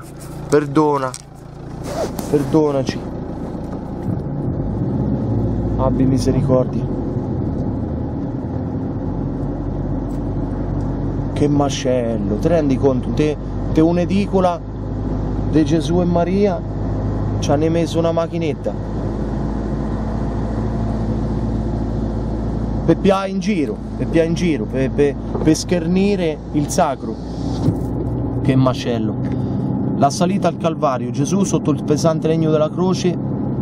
perdonaci. Abbi misericordia. Che macello, ti rendi conto? Te un'edicola di Gesù e Maria ci hanno messo una macchinetta per piare in giro, per schernire il sacro. Che macello. La salita al Calvario, Gesù sotto il pesante legno della croce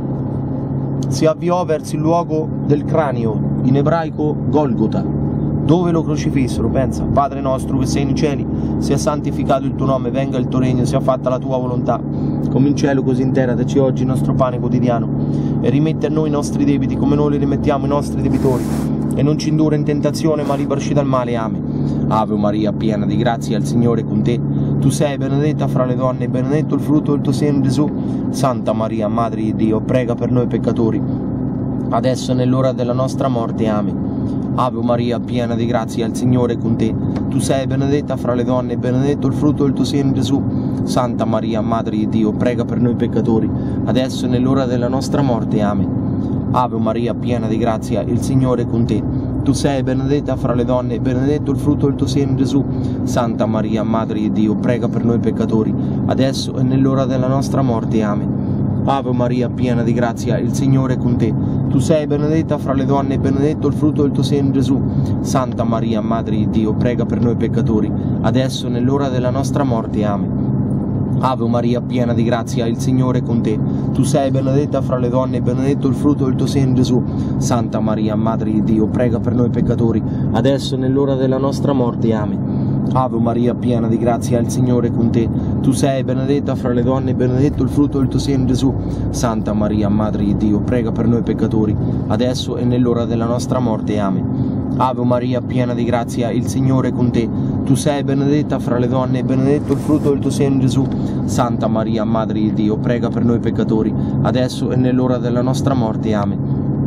si avviò verso il luogo del cranio, in ebraico Golgota, dove lo crocifissero. Pensa: Padre nostro che sei nei cieli, sia santificato il tuo nome, venga il tuo regno, sia fatta la tua volontà, come in cielo così in terra. Dacci oggi il nostro pane quotidiano e rimetti a noi i nostri debiti come noi li rimettiamo ai nostri debitori, e non ci indurre in tentazione ma liberaci dal male. Amen. Ave Maria, piena di grazia, il Signore è con te. Tu sei benedetta fra le donne e benedetto il frutto del tuo seno, Gesù. Santa Maria, Madre di Dio, prega per noi peccatori, adesso e nell'ora della nostra morte. Amen. Ave Maria, piena di grazia, il Signore è con te. Tu sei benedetta fra le donne e benedetto il frutto del tuo seno, Gesù. Santa Maria, Madre di Dio, prega per noi peccatori, adesso e nell'ora della nostra morte. Amen. Ave Maria, piena di grazia, il Signore è con te. Tu sei benedetta fra le donne e benedetto il frutto del tuo seno, Gesù. Santa Maria, Madre di Dio, prega per noi peccatori, adesso e nell'ora della nostra morte. Amen. Ave Maria, piena di grazia, il Signore è con te. Tu sei benedetta fra le donne e benedetto il frutto del tuo seno, Gesù. Santa Maria, Madre di Dio, prega per noi peccatori, adesso e nell'ora della nostra morte. Amen. Ave Maria, piena di grazia, il Signore è con te. Tu sei benedetta fra le donne e benedetto il frutto del tuo seno, Gesù. Santa Maria, Madre di Dio, prega per noi peccatori, adesso e nell'ora della nostra morte. Amen. Ave Maria, piena di grazia, il Signore è con te. Tu sei benedetta fra le donne e benedetto il frutto del tuo seno, Gesù. Santa Maria, Madre di Dio, prega per noi peccatori, adesso e nell'ora della nostra morte. Amen. Ave Maria, piena di grazia, il Signore è con te. Tu sei benedetta fra le donne e benedetto il frutto del tuo seno, Gesù. Santa Maria, Madre di Dio, prega per noi peccatori, adesso e nell'ora della nostra morte. Amen.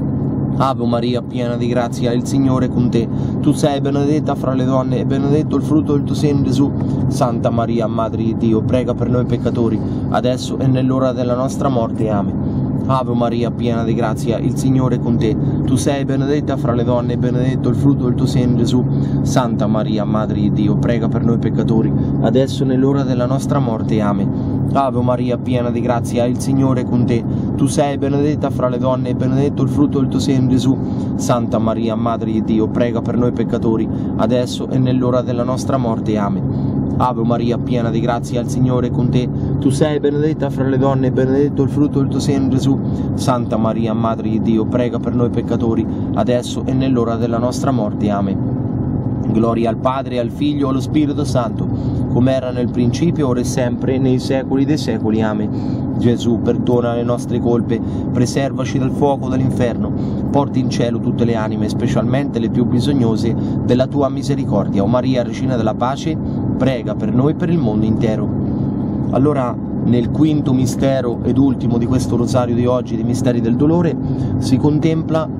Ave Maria, piena di grazia, il Signore è con te. Tu sei benedetta fra le donne e benedetto il frutto del tuo seno, Gesù. Santa Maria, Madre di Dio, prega per noi peccatori, adesso e nell'ora della nostra morte. Amen. Ave Maria, piena di grazia, il Signore è con te. Tu sei benedetta fra le donne e benedetto il frutto del tuo seno, Gesù. Santa Maria, Madre di Dio, prega per noi peccatori, adesso e nell'ora della nostra morte. Amen. Ave Maria, piena di grazia, il Signore è con te. Tu sei benedetta fra le donne e benedetto il frutto del tuo seno, Gesù. Santa Maria, Madre di Dio, prega per noi peccatori, adesso e nell'ora della nostra morte. Amen. Ave Maria, piena di grazia, il Signore è con te. Tu sei benedetta fra le donne e benedetto il frutto del tuo seno, Gesù. Santa Maria, Madre di Dio, prega per noi peccatori, adesso e nell'ora della nostra morte. Amen. Gloria al Padre, al Figlio e allo Spirito Santo, come era nel principio, ora e sempre, nei secoli dei secoli. Amen. Gesù, perdona le nostre colpe, preservaci dal fuoco dell'inferno, porti in cielo tutte le anime, specialmente le più bisognose della tua misericordia. O Maria, Regina della Pace, prega per noi e per il mondo intero. Allora, nel quinto mistero ed ultimo di questo rosario di oggi, dei misteri del dolore, si contempla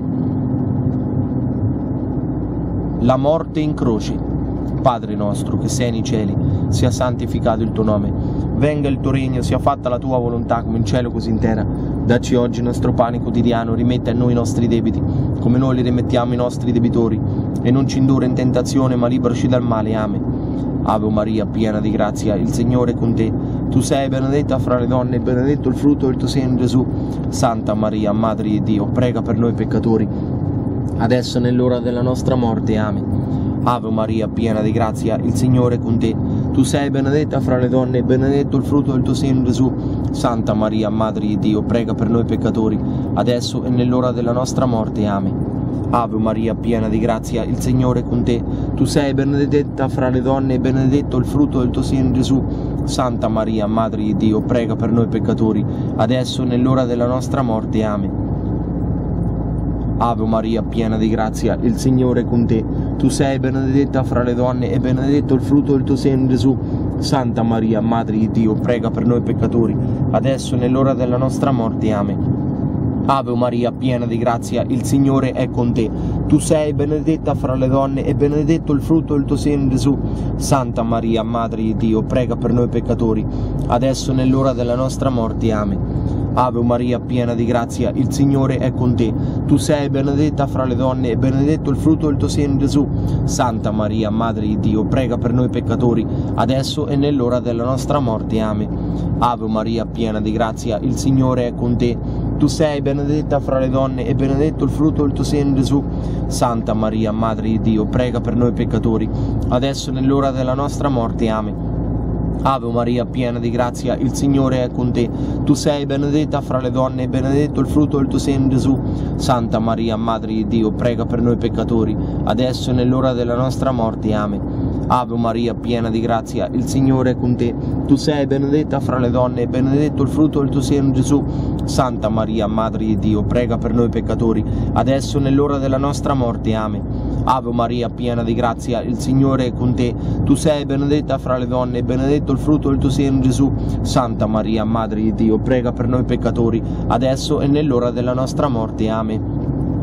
la morte in croce. Padre nostro che sei nei cieli, sia santificato il tuo nome, venga il tuo regno, sia fatta la tua volontà come in cielo così in terra. Dacci oggi il nostro pane quotidiano, rimetti a noi i nostri debiti come noi li rimettiamo ai nostri debitori, e non ci indurre in tentazione ma liberaci dal male. Amen. Ave Maria, piena di grazia, il Signore è con te. Tu sei benedetta fra le donne e benedetto il frutto del tuo seno, Gesù. Santa Maria, Madre di Dio, prega per noi peccatori, adesso e nell'ora della nostra morte. Amen. Ave Maria, piena di grazia, il Signore è con te. Tu sei benedetta fra le donne e benedetto il frutto del tuo seno, Gesù. Santa Maria, Madre di Dio, prega per noi peccatori, adesso e nell'ora della nostra morte. Amen. Ave Maria, piena di grazia, il Signore è con te. Tu sei benedetta fra le donne e benedetto il frutto del tuo seno, Gesù. Santa Maria, Madre di Dio, prega per noi peccatori, adesso e nell'ora della nostra morte. Amen. Ave Maria, piena di grazia, il Signore è con te. Tu sei benedetta fra le donne e benedetto il frutto del tuo seno, Gesù. Santa Maria, Madre di Dio, prega per noi peccatori, adesso e nell'ora della nostra morte. Amen. Ave Maria, piena di grazia, il Signore è con te. Tu sei benedetta fra le donne e benedetto il frutto del tuo seno, Gesù. Santa Maria, Madre di Dio, prega per noi peccatori, adesso e nell'ora della nostra morte. Amen. Ave Maria, piena di grazia, il Signore è con te. Tu sei benedetta fra le donne e benedetto il frutto del tuo seno, Gesù. Santa Maria, Madre di Dio, prega per noi peccatori, adesso e nell'ora della nostra morte. Amen. Ave Maria, piena di grazia, il Signore è con te. Tu sei benedetta fra le donne e benedetto il frutto del tuo seno, Gesù. Santa Maria, Madre di Dio, prega per noi peccatori, adesso e nell'ora della nostra morte. Amen. Ave Maria, piena di grazia, il Signore è con te. Tu sei benedetta fra le donne e benedetto il frutto del tuo seno, Gesù. Santa Maria, Madre di Dio, prega per noi peccatori, adesso e nell'ora della nostra morte. Amen. Ave Maria, piena di grazia, il Signore è con te. Tu sei benedetta fra le donne e benedetto il frutto del tuo seno, Gesù. Santa Maria, Madre di Dio, prega per noi peccatori, adesso e nell'ora della nostra morte. Amen. Ave Maria, piena di grazia, il Signore è con te. Tu sei benedetta fra le donne e benedetto il frutto del tuo seno, Gesù. Santa Maria, Madre di Dio, prega per noi peccatori, adesso e nell'ora della nostra morte. Amen.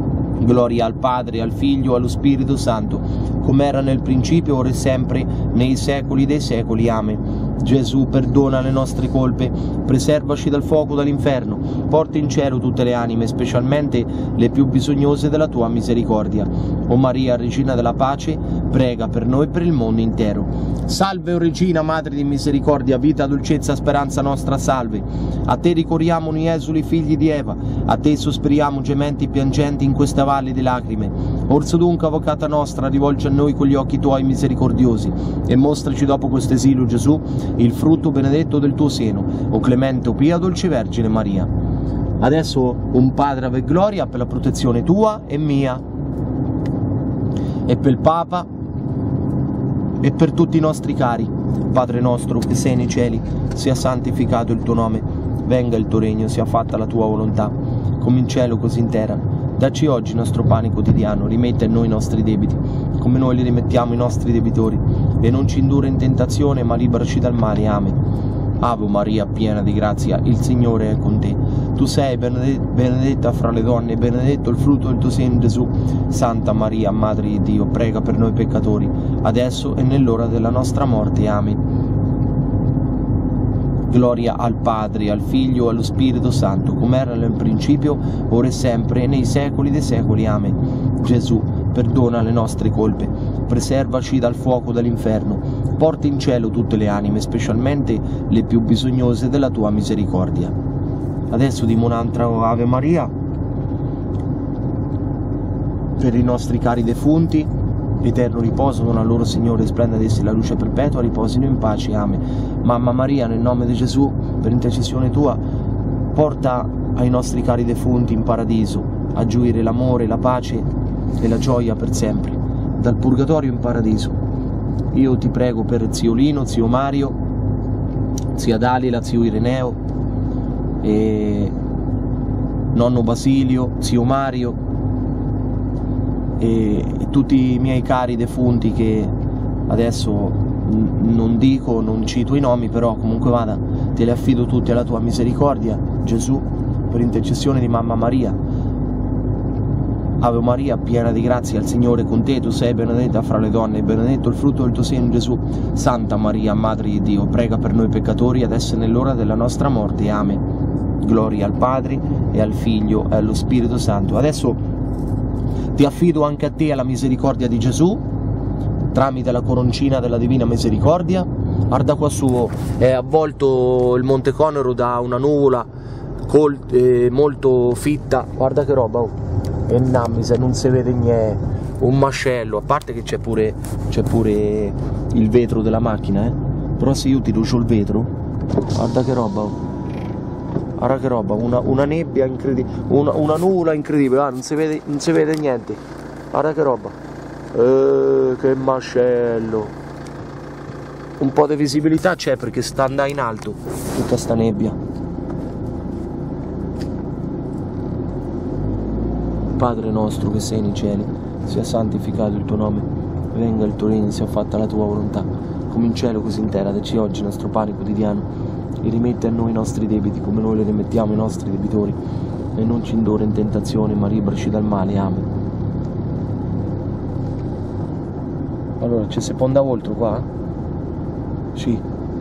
Gloria al Padre, al Figlio e allo Spirito Santo, come era nel principio, ora e sempre, nei secoli dei secoli. Amen. Gesù, perdona le nostre colpe, preservaci dal fuoco dell'inferno, porta in cielo tutte le anime, specialmente le più bisognose della tua misericordia. O Maria, Regina della Pace, prega per noi e per il mondo intero. Salve, o Regina, Madre di misericordia, vita, dolcezza, speranza nostra, salve. A te ricorriamo noi esuli figli di Eva, a te sospiriamo gementi piangenti in questa valle di lacrime. Orso dunque, avvocata nostra, rivolgi a noi con gli occhi tuoi misericordiosi e mostraci dopo questo esilio, Gesù, il frutto benedetto del tuo seno. O clemente, o pia, dolce Vergine Maria. Adesso un Padre ave gloria per la protezione tua e mia, e per il Papa e per tutti i nostri cari. Padre nostro che sei nei cieli, sia santificato il tuo nome, venga il tuo regno, sia fatta la tua volontà, come in cielo così in terra. Dacci oggi il nostro pane quotidiano, rimetti a noi i nostri debiti, come noi li rimettiamo ai nostri debitori, e non ci indurre in tentazione, ma liberaci dal male. Amen. Ave Maria, piena di grazia, il Signore è con te. Tu sei benedetta fra le donne e benedetto il frutto del tuo seno, Gesù. Santa Maria, Madre di Dio, prega per noi peccatori, adesso e nell'ora della nostra morte. Amen. Gloria al Padre, al Figlio e allo Spirito Santo, come era nel principio, ora e sempre, e nei secoli dei secoli. Amen. Gesù, perdona le nostre colpe, preservaci dal fuoco dell'inferno, porta in cielo tutte le anime, specialmente le più bisognose della tua misericordia. Adesso dimo un'altra Ave Maria per i nostri cari defunti. Eterno riposo dona loro, Signore, splenda ad essi la luce perpetua, riposino in pace. Amen. Mamma Maria, nel nome di Gesù, per intercessione tua, porta ai nostri cari defunti in paradiso a gioire l'amore, la pace e la gioia per sempre, dal purgatorio in paradiso. Io ti prego per zio Lino, zio Mario, zia Dalila, zio Ireneo, e nonno Basilio, zio Mario, e tutti i miei cari defunti che adesso non dico, non cito i nomi, però comunque vada, te li affido tutti alla tua misericordia, Gesù, per intercessione di Mamma Maria. Ave Maria, piena di grazia, il Signore è con te. Tu sei benedetta fra le donne e benedetto il frutto del tuo seno, Gesù. Santa Maria, Madre di Dio, prega per noi peccatori, adesso e nell'ora della nostra morte. Amen. Gloria al Padre e al Figlio e allo Spirito Santo. Adesso ti affido anche a te alla misericordia di Gesù, tramite la coroncina della Divina Misericordia. Guarda qua su, è avvolto il Monte Conero da una nuvola molto fitta. Guarda che roba, oh. E nammi se non si vede niente, un mascello, a parte che c'è pure il vetro della macchina, però se io tiro giù il vetro, guarda che roba, oh. Guarda che roba, una nebbia incredibile, una nuvola incredibile, non si vede niente. Guarda che roba, che mascello. Un po' di visibilità c'è perché sta andando in alto tutta sta nebbia. Padre nostro che sei nei cieli, sia santificato il tuo nome, venga il tuo regno, sia fatta la tua volontà, come in cielo così in terra. Dacci oggi il nostro pane quotidiano e rimetti a noi i nostri debiti come noi li rimettiamo ai nostri debitori, e non ci indurre in tentazione ma liberaci dal male. Amen. Allora ci si può andare oltre qua? Sì.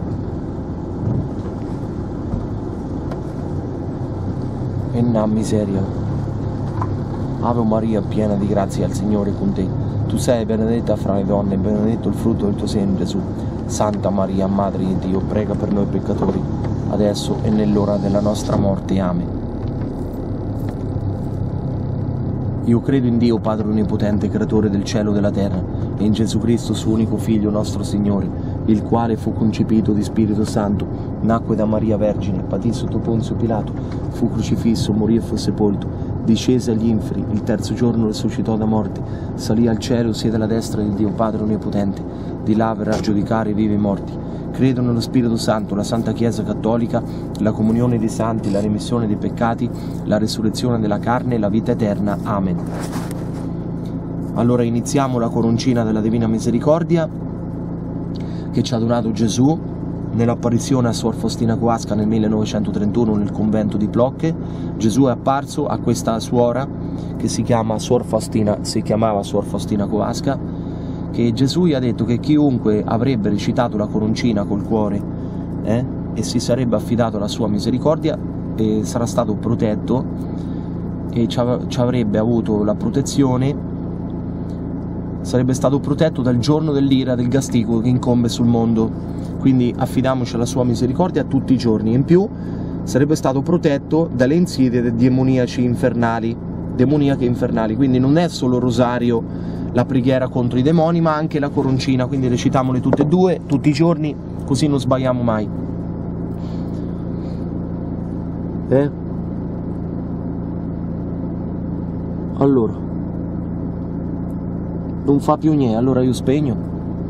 E na miseria. Ave Maria, piena di grazia, il Signore è con te. Tu sei benedetta fra le donne e benedetto il frutto del tuo seno, Gesù. Santa Maria, Madre di Dio, prega per noi peccatori, adesso e nell'ora della nostra morte. Amen. Io credo in Dio, Padre Onnipotente, Creatore del cielo e della terra, e in Gesù Cristo, suo unico Figlio, nostro Signore, il quale fu concepito di Spirito Santo, nacque da Maria Vergine, patì sotto Ponzio Pilato, fu crocifisso, morì e fu sepolto, discese agli inferi, il terzo giorno risuscitò da morte, salì al cielo, siede alla destra di Dio Padre Onnipotente, di là verrà a giudicare i vivi e i morti. Credo nello Spirito Santo, la Santa Chiesa Cattolica, la comunione dei santi, la remissione dei peccati, la resurrezione della carne e la vita eterna. Amen. Allora iniziamo la coroncina della Divina Misericordia che ci ha donato Gesù nell'apparizione a Suor Faustina Kowalska nel 1931 nel convento di Plocke. Gesù è apparso a questa suora che si chiamava Suor Faustina Kowalska, che Gesù gli ha detto che chiunque avrebbe recitato la coroncina col cuore e si sarebbe affidato alla sua misericordia e sarà stato protetto e ci avrebbe avuto la protezione, sarebbe stato protetto dal giorno dell'ira del gastigo che incombe sul mondo. Quindi affidiamoci alla sua misericordia tutti i giorni, e in più sarebbe stato protetto dalle insidie demoniache infernali. Quindi non è solo rosario, la preghiera contro i demoni, ma anche la coroncina, quindi recitiamole tutte e due tutti i giorni, così non sbagliamo mai. Allora non fa più niente, allora io spegno.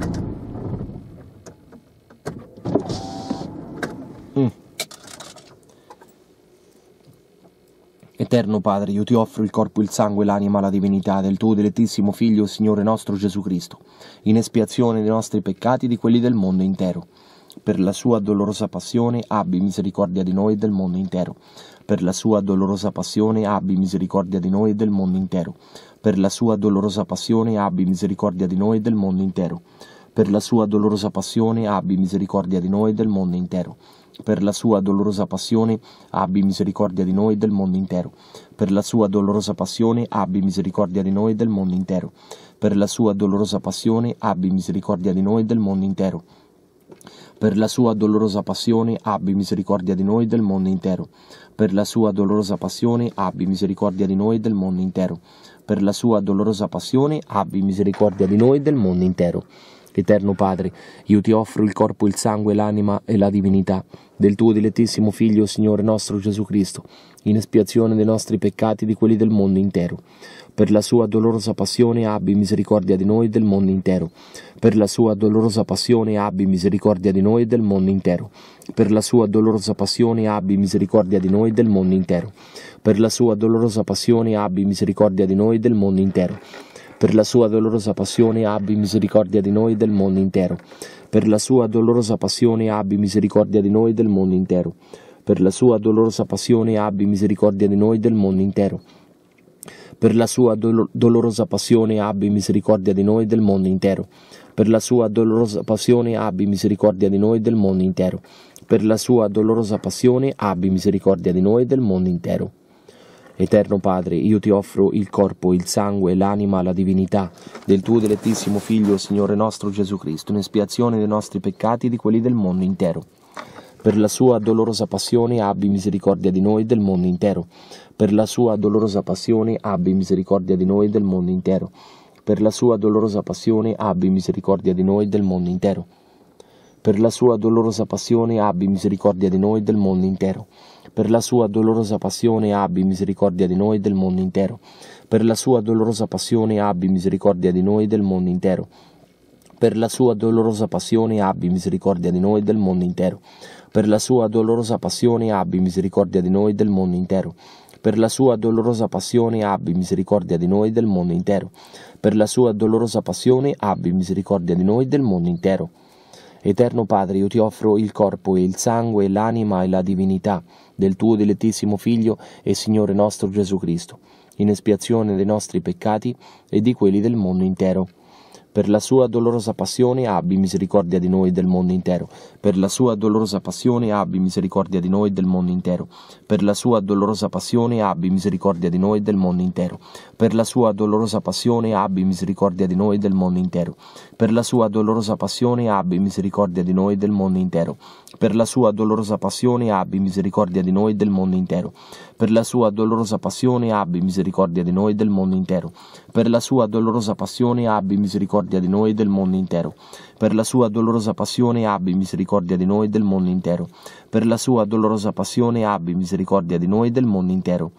Eterno Padre, io ti offro il corpo, il sangue, l'anima e la divinità del tuo dilettissimo Figlio, Signore nostro Gesù Cristo, in espiazione dei nostri peccati e di quelli del mondo intero. Per la sua dolorosa passione abbi misericordia di noi e del mondo intero. Per la sua dolorosa passione abbi misericordia di noi e del mondo intero. Per la sua dolorosa passione abbi misericordia di noi e del mondo intero. Per la sua dolorosa passione abbi misericordia di noi e del mondo intero. Per la sua dolorosa passione abbi misericordia di noi e del mondo intero. Per la sua dolorosa passione abbi misericordia di noi e del mondo intero. Per la sua dolorosa passione abbi misericordia di noi e del mondo intero. Per la sua dolorosa passione abbi misericordia di noi e del mondo intero. Per la sua dolorosa passione abbi misericordia di noi e del mondo intero. Per la sua dolorosa passione abbi misericordia di noi e del mondo intero. Eterno Padre, io ti offro il corpo, il sangue, l'anima e la divinità del tuo dilettissimo Figlio, Signore nostro Gesù Cristo, in espiazione dei nostri peccati e di quelli del mondo intero. Per la sua dolorosa passione abbi misericordia di noi e del mondo intero. Per la sua dolorosa passione abbi misericordia di noi e del mondo intero. Per la sua dolorosa passione abbi misericordia di noi e del mondo intero. Per la sua dolorosa passione abbi misericordia di noi e del mondo intero. Per la sua dolorosa passione abbi misericordia di noi e del mondo intero. Per la sua dolorosa passione abbi misericordia di noi e del mondo intero. Per la sua dolorosa passione abbi misericordia di noi e del mondo intero. Per la sua dolorosa passione abbi misericordia di noi e del mondo intero. Per la sua dolorosa passione abbi misericordia di noi e del mondo intero. Per la sua dolorosa passione abbi misericordia di noi e del mondo intero. Eterno Padre, io ti offro il corpo, il sangue, l'anima, la divinità del tuo dilettissimo Figlio, Signore nostro Gesù Cristo, in espiazione dei nostri peccati e di quelli del mondo intero. Per la sua dolorosa passione abbi misericordia di noi e del mondo intero. Per la sua dolorosa passione abbi misericordia di noi e del mondo intero. Per la sua dolorosa passione abbi misericordia di noi e del mondo intero. Per la sua dolorosa passione abbi misericordia di noi e del mondo intero. Per la sua dolorosa passione abbi misericordia di noi e del mondo intero. Per la sua dolorosa passione abbi misericordia di noi e del mondo intero. Per la sua dolorosa passione abbi misericordia di noi e del mondo intero. Per la sua dolorosa passione abbi misericordia di noi e del mondo intero. Per la sua dolorosa passione abbi misericordia di noi e del mondo intero. Per la sua dolorosa passione abbi misericordia di noi e del mondo intero. Eterno Padre, io ti offro il corpo e il sangue, l'anima e la divinità del tuo dilettissimo Figlio e Signore nostro Gesù Cristo, in espiazione dei nostri peccati e di quelli del mondo intero. Per la sua dolorosa passione abbi misericordia di noi e del mondo intero. Per la sua dolorosa passione abbi misericordia di noi e del mondo intero. Per la sua dolorosa passione abbi misericordia di noi e del mondo intero. Per la sua dolorosa passione abbi misericordia di noi e del mondo intero. Per la sua dolorosa passione abbi misericordia di noi e del mondo intero. Per la sua dolorosa passione abbi misericordia di noi e del mondo intero. Per la sua dolorosa passione abbi misericordia di noi e del mondo intero. Per la sua dolorosa passione abbi misericordia di noi e del mondo intero. Per la sua dolorosa passione abbi misericordia di noi e del mondo intero. Per la sua dolorosa passione abbi misericordia di noi e del mondo intero.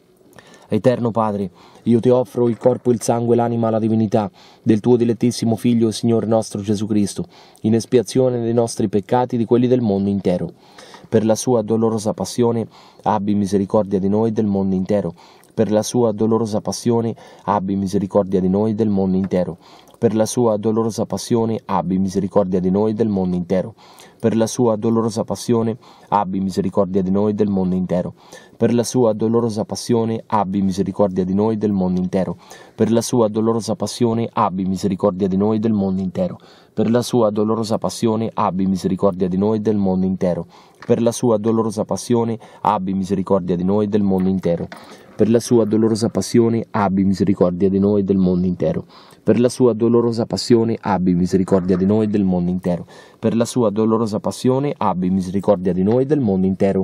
Eterno Padre, io ti offro il corpo, il sangue, l'anima e la divinità del tuo dilettissimo Figlio e Signore nostro Gesù Cristo, in espiazione dei nostri peccati e di quelli del mondo intero. Per la sua dolorosa passione abbi misericordia di noi e del mondo intero. Per la sua dolorosa passione abbi misericordia di noi e del mondo intero. Per la sua dolorosa passione abbi misericordia di noi e del mondo intero. Per la sua dolorosa passione abbi misericordia di noi e del mondo intero. Per la sua dolorosa passione abbi misericordia di noi e del mondo intero. Per la sua dolorosa passione abbi misericordia di noi e del mondo intero. Per la sua dolorosa passione abbi misericordia di noi e del mondo intero. Per la sua dolorosa passione abbi misericordia di noi e del mondo intero. Per la sua dolorosa passione abbi misericordia di noi e del mondo intero. Per la sua dolorosa passione abbi misericordia di noi e del mondo intero. Per la sua dolorosa passione abbi misericordia di noi e del mondo intero.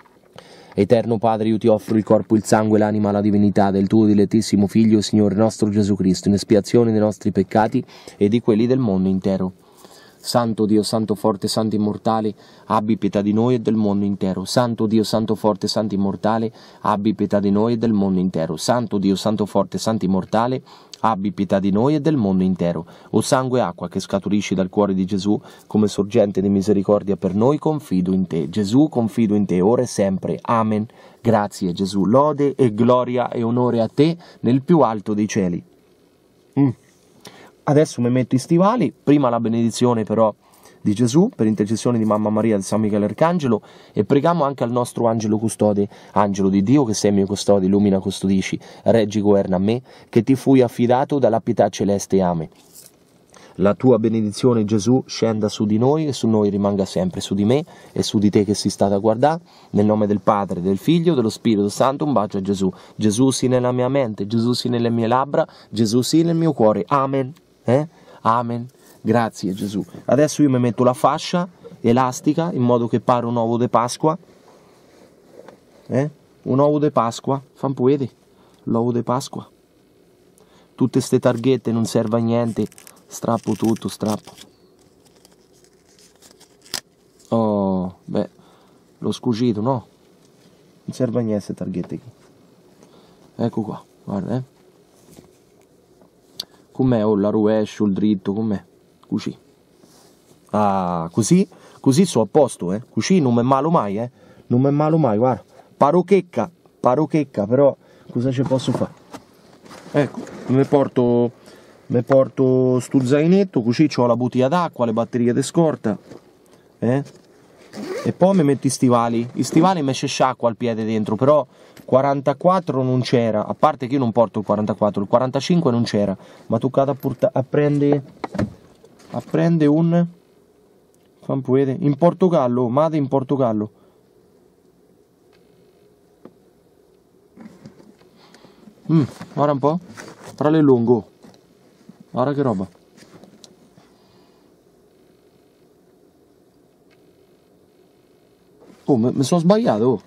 Eterno Padre, io ti offro il corpo, il sangue, l'anima e la divinità del tuo dilettissimo Figlio, Signore nostro Gesù Cristo, in espiazione dei nostri peccati e di quelli del mondo intero. Santo Dio, Santo forte, Santo immortale, abbi pietà di noi e del mondo intero. Santo Dio, Santo forte, Santo immortale, abbi pietà di noi e del mondo intero. Santo Dio, Santo forte, Santo immortale, abbi pietà di noi e del mondo intero. O sangue e acqua che scaturisci dal cuore di Gesù, come sorgente di misericordia per noi, confido in te. Gesù, confido in te, ora e sempre. Amen. Grazie Gesù, lode e gloria e onore a te nel più alto dei cieli. Adesso mi metto i stivali, prima la benedizione però di Gesù, per intercessione di Mamma Maria e di San Michele Arcangelo, e preghiamo anche al nostro angelo custode, angelo di Dio, che sei mio custode, illumina, custodisci, reggi, governa a me, che ti fui affidato dalla pietà celeste. Amen. La tua benedizione, Gesù, scenda su di noi e su noi rimanga sempre, su di me e su di te che sei stata a guardare, nel nome del Padre, del Figlio, dello Spirito Santo. Un bacio a Gesù. Gesù sì nella mia mente, Gesù sì nelle mie labbra, Gesù sì nel mio cuore. Amen. Amen. Grazie Gesù. Adesso io mi metto la fascia elastica in modo che pare un uovo di Pasqua. Un uovo di Pasqua. Fan vedere l'uovo di Pasqua. Tutte ste targhette non serve a niente. Strappo tutto, strappo. Oh, beh, l'ho scucito, no? Non serve a niente queste targhette qui. Ecco qua, guarda, Com'è? Oh, la rovescio, il dritto, com'è? Così. Ah, così so a posto, Così non mi malo mai, Non mi malo mai, guarda. Parochecca, però cosa ci posso fare? Ecco, mi porto sto zainetto, così c'ho la bottiglia d'acqua, le batterie di scorta, E poi mi metto i stivali mi c'è sciacqua al piede dentro, però 44 non c'era, a parte che io non porto il 44, il 45 non c'era, ma toccata a prendere un, fammi vedere, in Portogallo, made in Portogallo. Guarda un po', fra le lungo, guarda che roba. Oh, mi sono sbagliato,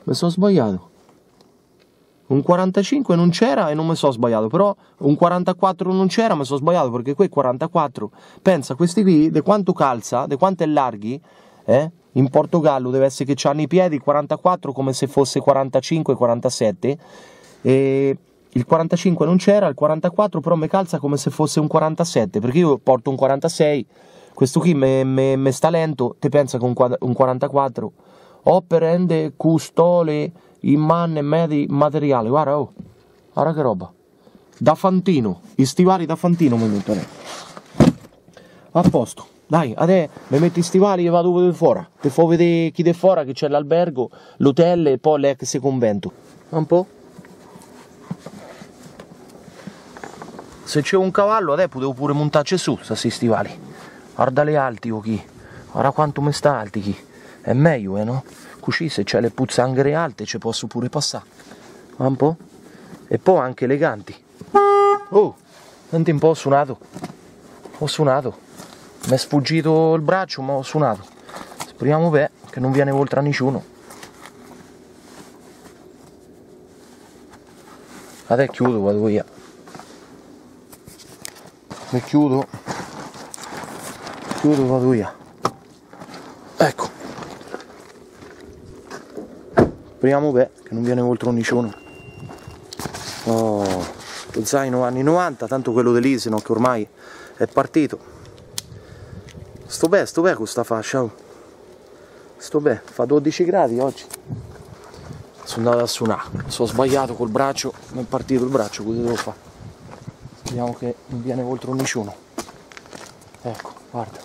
Un 45 non c'era e non mi sono sbagliato, però un 44 non c'era, mi sono sbagliato, perché qui 44, pensa, questi qui, di quanto calza, di quanto è larghi, in Portogallo deve essere che c'hanno i piedi 44 come se fosse 45, 47, e il 45 non c'era, il 44 però mi calza come se fosse un 47, perché io porto un 46, questo qui me sta lento, te pensa con un 44, o prende custole in man e medi materiale, guarda che roba, da Fantino, i stivali da Fantino mi metto, a posto. Dai, adesso mi metti i stivali e vado di fuori. Ti fa vedere chi di fuori, che c'è l'albergo, l'hotel e poi l'ex convento. Un po'. Se c'è un cavallo, adesso potevo pure montarci su, questi stivali. Guarda le alti, o chi. Guarda quanto mi sta alti, chi. È meglio, no? Così se c'è le puzzanghere alte ci posso pure passare. Un po'. E poi anche eleganti. Oh, senti un po', ho suonato. Ho suonato. Mi è sfuggito il braccio, ma ho suonato. Speriamo beh, che non viene oltre a nessuno. Adesso chiudo, vado via. Mi chiudo, vado via. Ecco. Speriamo beh, che non viene oltre nessuno. Oh, lo zaino anni 90, tanto quello dell'Iseno che ormai è partito. Sto beh questa fascia, oh. Sto beh, fa 12 gradi oggi. Sono andato a suonare, sono sbagliato col braccio, mi è partito il braccio, cosa devo fare? Vediamo che non viene oltre nessuno. Ecco, guarda.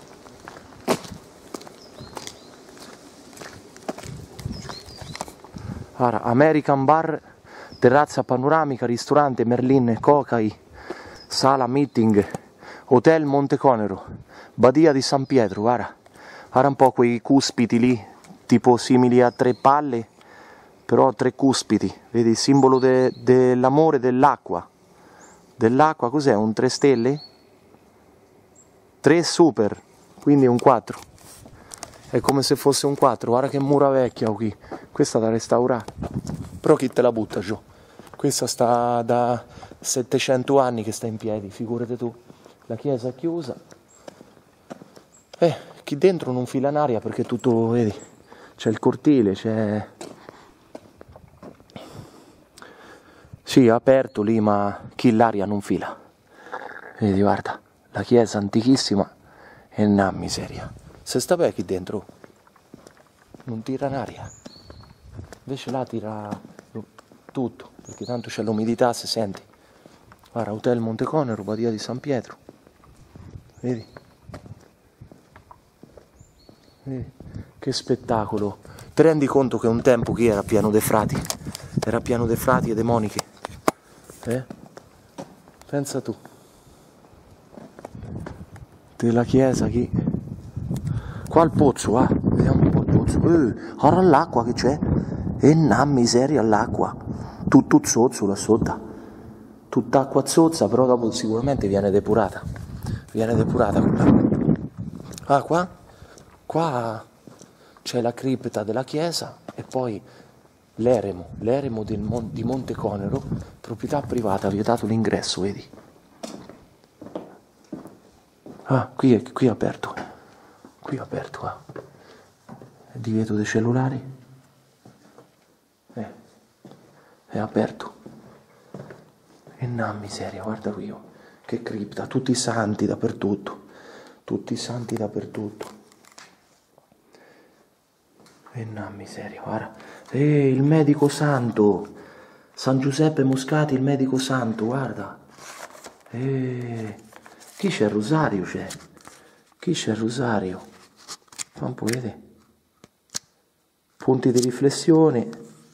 Guarda, American Bar, terrazza panoramica, ristorante Merlin, Cocai, sala meeting, hotel Monteconero, Badia di San Pietro, guarda un po' quei cuspiti lì, tipo simili a 3 palle, però 3 cuspiti, vedi il simbolo dell'amore dell'acqua, cos'è? Un 3 stelle? 3 super, quindi un 4, è come se fosse un 4, guarda che mura vecchia qui, questa da restaurare, però chi te la butta giù? Questa sta da 700 anni che sta in piedi, figurati tu, la chiesa è chiusa. Qui dentro non fila l'aria perché tutto, vedi, c'è il cortile, c'è... Sì, è aperto lì, ma chi l'aria non fila. Vedi, guarda, la chiesa antichissima e una miseria. Se sta bene qui dentro, non tira l'aria. Invece là tira tutto, perché tanto c'è l'umidità, si sente. Guarda, Hotel Monteconero, Badia di San Pietro. Vedi? Che spettacolo. Ti rendi conto che un tempo qui era pieno dei frati? Era pieno dei frati e dei monache. Pensa tu. Della chiesa qui. Qua il pozzo, ah. Vediamo un po' il pozzo. Ora l'acqua che c'è. E una miseria l'acqua. Tutto zozzo là sotto. Tutta acqua zozza, però dopo sicuramente viene depurata. Viene depurata quell'acqua. Ah, qua c'è la cripta della chiesa e poi l'eremo di Monteconero, proprietà privata, vietato l'ingresso, vedi? Ah, qui è aperto. Qui è aperto, ah. È divieto dei cellulari. È aperto. E una miseria, guarda qui, oh. Che cripta, tutti i santi dappertutto. Tutti i santi dappertutto. E una miseria, guarda. Il medico santo. San Giuseppe Moscati, il medico santo, guarda. Chi c'è il rosario, c'è? Chi c'è il rosario? Fa un po' vedere. Punti di riflessione.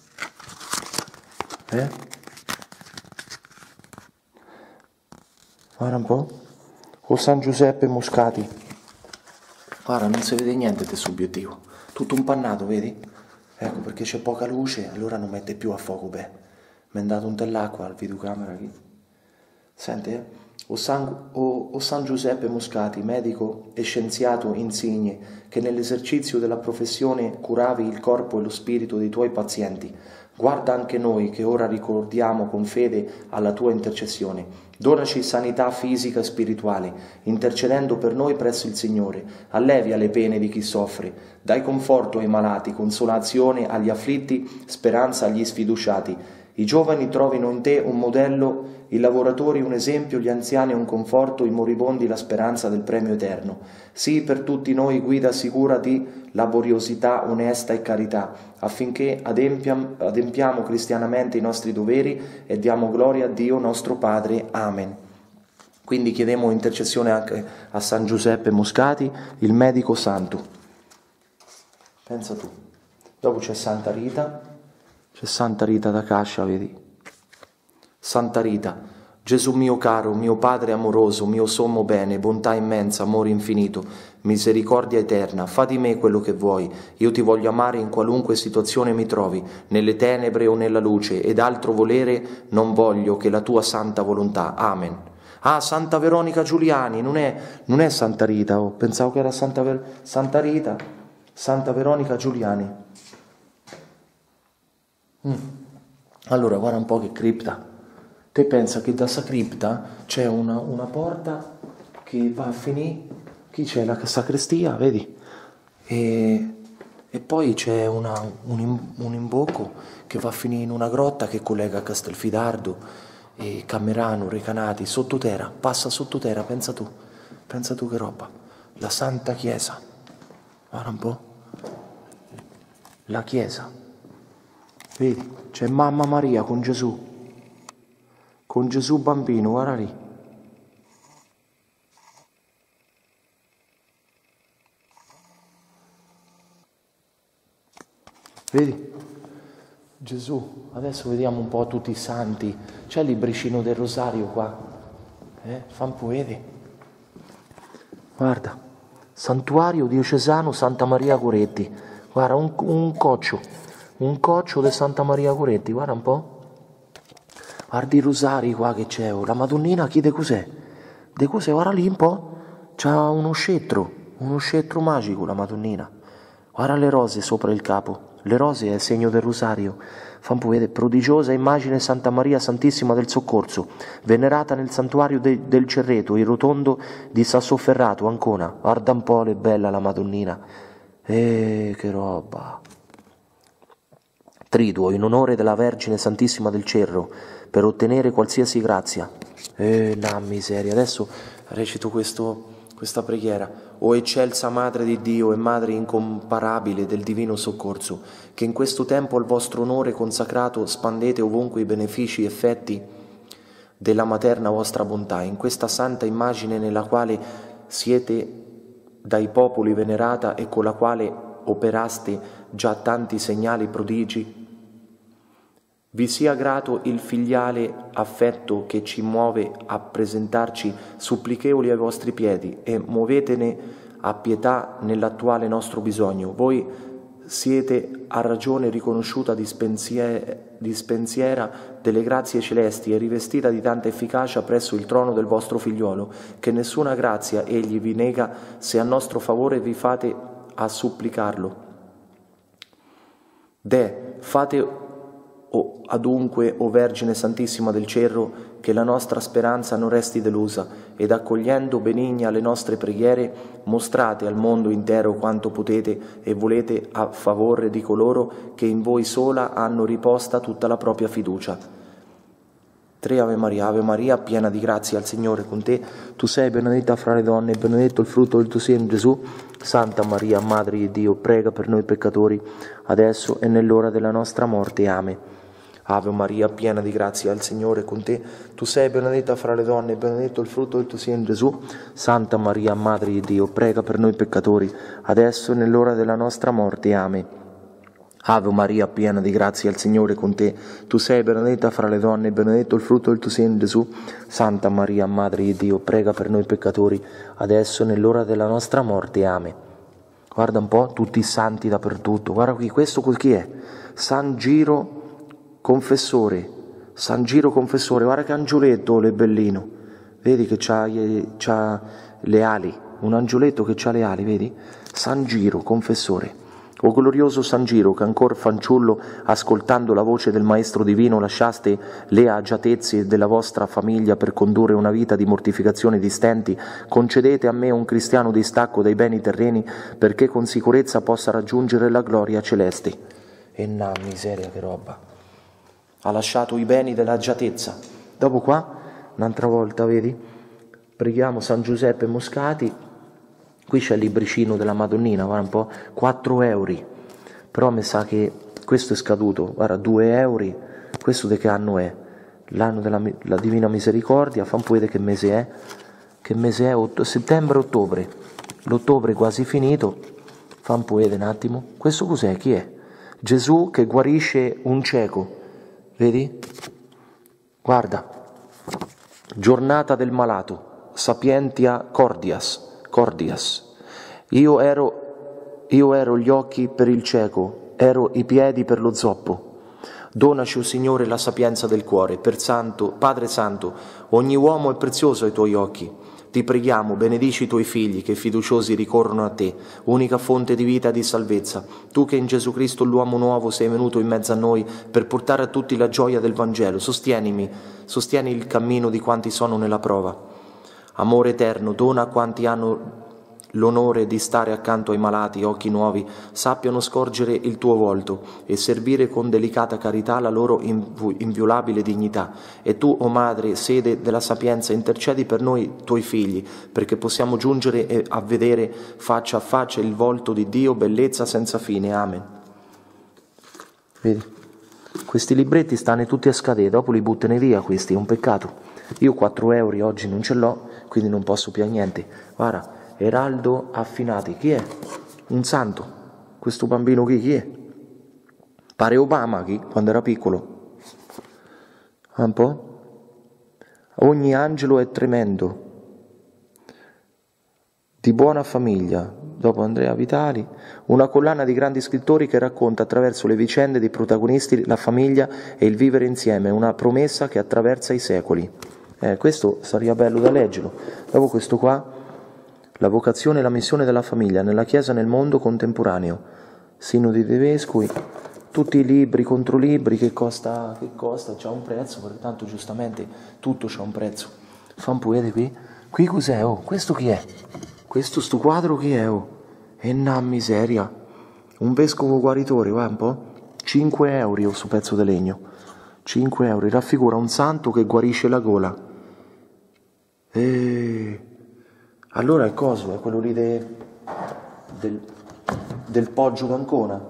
Guarda un po'. O San Giuseppe Moscati. Guarda, non si vede niente del subiettivo. Tutto impannato, vedi? Ecco, perché c'è poca luce, allora non mette più a fuoco, beh. Mi è dato un tell'acqua al videocamera qui. Senti, O San Giuseppe Moscati, medico e scienziato insigne, che nell'esercizio della professione curavi il corpo e lo spirito dei tuoi pazienti, guarda anche noi che ora ricordiamo con fede alla tua intercessione. Donaci sanità fisica e spirituale, intercedendo per noi presso il Signore. Allevia le pene di chi soffre, dai conforto ai malati, consolazione agli afflitti, speranza agli sfiduciati. I giovani trovino in te un modello, i lavoratori un esempio, gli anziani un conforto, i moribondi la speranza del premio eterno. Sii per tutti noi guida sicura di laboriosità onesta e carità, affinché adempiamo cristianamente i nostri doveri e diamo gloria a Dio nostro Padre. Amen. Quindi chiediamo intercessione anche a San Giuseppe Moscati, il medico santo. Pensa tu. Dopo c'è Santa Rita da Cascia, vedi? Santa Rita, Gesù mio caro, mio Padre amoroso, mio sommo bene, bontà immensa, amore infinito, misericordia eterna, fa di me quello che vuoi. Io ti voglio amare in qualunque situazione mi trovi, nelle tenebre o nella luce, ed altro volere non voglio che la tua santa volontà. Amen. Ah, Santa Veronica Giuliani, non è Santa Rita, pensavo che era Santa Rita, Santa Veronica Giuliani. Allora, guarda un po' che cripta. Te pensa che da sta cripta c'è una porta che va a finire, qui c'è la sacrestia, vedi? E poi c'è un imbocco che va a finire in una grotta che collega Castelfidardo e Camerano, Recanati, sottoterra, passa sottoterra, pensa tu che roba. La Santa Chiesa, guarda un po', la Chiesa, vedi? C'è Mamma Maria con Gesù bambino, guarda lì. Vedi? Gesù, adesso vediamo un po' tutti i santi. C'è il libricino del Rosario qua. Fa un po', vedi? Guarda, Santuario Diocesano Santa Maria Coretti. Guarda, un coccio di Santa Maria Coretti, guarda un po'. Guarda i rosari qua che c'è, la Madonnina chi de cos'è? De cos'è? Guarda lì un po', c'ha uno scettro magico la Madonnina. Guarda le rose sopra il capo, le rose è il segno del rosario. Fa un po' vedere, prodigiosa immagine Santa Maria Santissima del Soccorso, venerata nel santuario del Cerreto, il rotondo di Sassoferrato, Ancona. Guarda un po' che bella la Madonnina. Che roba! Triduo, in onore della Vergine Santissima del Cerro, per ottenere qualsiasi grazia. La miseria. Adesso recito questa preghiera. O eccelsa Madre di Dio e Madre incomparabile del Divino Soccorso, che in questo tempo al vostro onore consacrato spandete ovunque i benefici effetti della materna vostra bontà, in questa santa immagine nella quale siete dai popoli venerata e con la quale operaste già tanti segnali prodigi, vi sia grato il filiale affetto che ci muove a presentarci supplichevoli ai vostri piedi e muovetene a pietà nell'attuale nostro bisogno. Voi siete a ragione riconosciuta dispensiera delle grazie celesti e rivestita di tanta efficacia presso il trono del vostro figliolo, che nessuna grazia egli vi nega se a nostro favore vi fate a supplicarlo. Fate adunque, o Vergine Santissima del Cerro, che la nostra speranza non resti delusa, ed accogliendo benigna le nostre preghiere, mostrate al mondo intero quanto potete e volete a favore di coloro che in voi sola hanno riposta tutta la propria fiducia. 3 Ave Maria, piena di grazia, il Signore è con te. Tu sei benedetta fra le donne, e benedetto il frutto del tuo seno, Gesù. Santa Maria, Madre di Dio, prega per noi peccatori, adesso e nell'ora della nostra morte. Amen. Ave Maria, piena di grazia, il Signore è con te. Tu sei benedetta fra le donne, e benedetto il frutto del tuo seno, Gesù. Santa Maria, Madre di Dio, prega per noi peccatori, adesso e nell'ora della nostra morte. Amen. Ave Maria, piena di grazia, il Signore è con te. Tu sei benedetta fra le donne, e benedetto il frutto del tuo seno, Gesù. Santa Maria, Madre di Dio, prega per noi peccatori, adesso e nell'ora della nostra morte. Amen. Guarda un po', tutti i santi dappertutto. Guarda qui, questo chi è? San Giro Confessore. Guarda che angioletto, le bellino. Vedi che c'ha le ali. Un angioletto che c'ha le ali, vedi? San Giro Confessore. O glorioso San Giro, che ancor fanciullo, ascoltando la voce del Maestro Divino, lasciaste le agiatezze della vostra famiglia per condurre una vita di mortificazione di stenti, concedete a me un cristiano distacco dai beni terreni, perché con sicurezza possa raggiungere la gloria celeste. E na miseria, che roba! Ha lasciato i beni dell'agiatezza. Dopo qua, un'altra volta, vedi? Preghiamo San Giuseppe Moscati. Qui c'è il libricino della Madonnina, guarda un po', 4 euro, però mi sa che questo è scaduto, guarda, 2 euro, questo di che anno è? l'anno della la Divina Misericordia, fammi vedere che mese è, settembre-ottobre, l'ottobre è quasi finito, fammi vedere un attimo, questo cos'è, chi è? Gesù che guarisce un cieco, vedi? Guarda, giornata del malato, sapientia cordias, io ero gli occhi per il cieco, ero i piedi per lo zoppo. Donaci, o Signore, la sapienza del cuore, Padre Santo, ogni uomo è prezioso ai Tuoi occhi. Ti preghiamo, benedici i Tuoi figli che fiduciosi ricorrono a Te, unica fonte di vita e di salvezza. Tu che in Gesù Cristo l'uomo nuovo sei venuto in mezzo a noi per portare a tutti la gioia del Vangelo, sostieni il cammino di quanti sono nella prova. Amore eterno, dona a quanti hanno l'onore di stare accanto ai malati, occhi nuovi, sappiano scorgere il Tuo volto e servire con delicata carità la loro inviolabile dignità. E Tu, o Madre, sede della sapienza, intercedi per noi Tuoi figli, perché possiamo giungere a vedere faccia a faccia il volto di Dio, bellezza senza fine. Amen. Vedi? Questi libretti stanno tutti a scadere, dopo li buttane via questi, è un peccato. Io 4 euro oggi non ce l'ho, quindi non posso più a niente. Guarda, Eraldo Affinati, chi è? Un santo. Questo bambino chi è? Pare Obama chi, quando era piccolo. Un po'? Ogni angelo è tremendo. Di buona famiglia, dopo Andrea Vitali, una collana di grandi scrittori che racconta attraverso le vicende dei protagonisti la famiglia e il vivere insieme, una promessa che attraversa i secoli. Questo sarebbe bello da leggerlo. Dopo questo qua, la vocazione e la missione della famiglia nella Chiesa nel mondo contemporaneo, Sinodi dei Vescovi, tutti i libri, controlibri, che costa, c'ha un prezzo, perché tanto giustamente tutto c'ha un prezzo. Fa un po' vedere qui cos'è, oh, questo chi è? Sto quadro chi è, oh? E na miseria, un vescovo guaritore, va un po'? 5 euro su pezzo di legno, 5 euro, raffigura un santo che guarisce la gola. Allora il coso è quello lì del Poggio d'Ancona,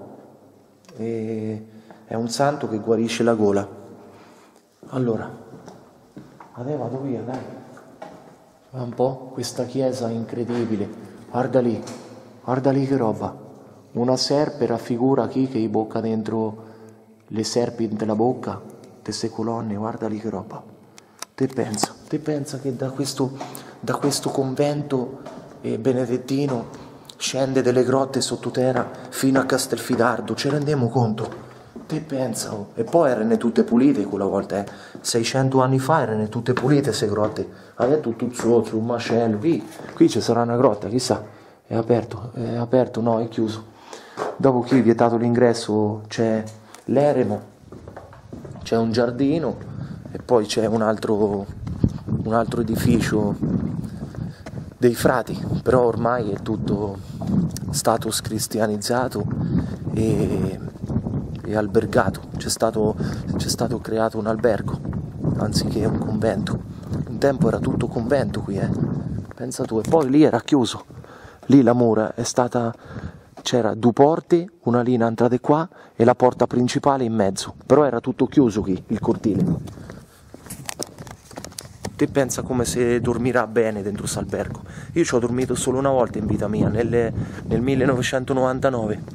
è un santo che guarisce la gola. Allora, vado via, dai. Va un po', questa chiesa incredibile, guarda lì che roba, una serpe raffigura chi che gli bocca dentro le serpi della bocca, queste colonne, guarda lì che roba. Te pensa che da questo convento benedettino scende delle grotte sottoterra fino a Castelfidardo, ci rendiamo conto? Te pensa, oh. E poi erano tutte pulite quella volta, 600 anni fa erano tutte pulite queste grotte, adesso tutto sotto, un macello, qui ci sarà una grotta, chissà, è aperto, no, è chiuso. Dopo qui vietato l'ingresso c'è l'eremo, c'è un giardino e poi c'è un altro edificio dei frati, però ormai è tutto status cristianizzato e albergato, c'è stato creato un albergo anziché un convento. Un tempo era tutto convento qui, pensa tu, e poi lì era chiuso, lì la mura c'era 2 porte, una lì in entrata qua e la porta principale in mezzo, però era tutto chiuso qui, il cortile. Te pensa come se dormirà bene dentro quest'albergo. Io ci ho dormito solo una volta in vita mia, nel 1999.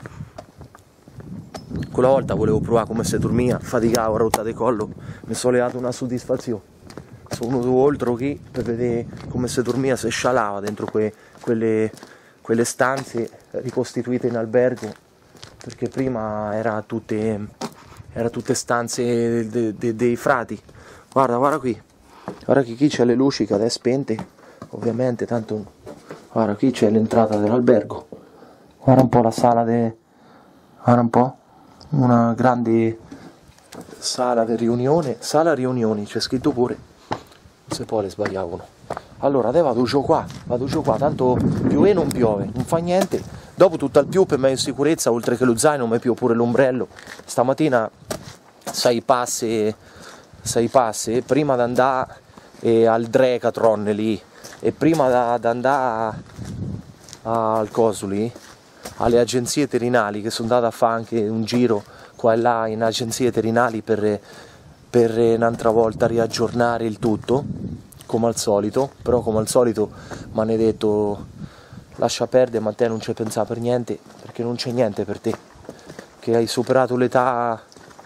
Quella volta volevo provare come se dormia, faticavo, rotta di collo, mi sono levato una soddisfazione. Sono venuto oltre qui per vedere come se dormia, se scialava dentro quelle stanze ricostituite in albergo, perché prima era tutte stanze dei frati. Guarda qui. Guarda che qui c'è le luci che adesso spente, ovviamente, tanto. Guarda, qui c'è l'entrata dell'albergo. Guarda un po' la sala guarda un po', una grande sala di riunione, sala riunioni, c'è scritto pure, non si può, le sbagliavano. Allora, adesso vado giù qua, tanto piove e non piove, non fa niente. Dopo tutto al più, per me in sicurezza, oltre che lo zaino, mi più pure l'ombrello. Stamattina 6 passi, prima di andare al Decathlon lì, e prima di andare al coso lì, alle agenzie terrenali, che sono andato a fare anche un giro qua e là in agenzie terrenali per per un'altra volta riaggiornare il tutto, come al solito, però come al solito mi hanno detto lascia perdere, ma te non ci pensare per niente, perché non c'è niente per te, che hai superato l'età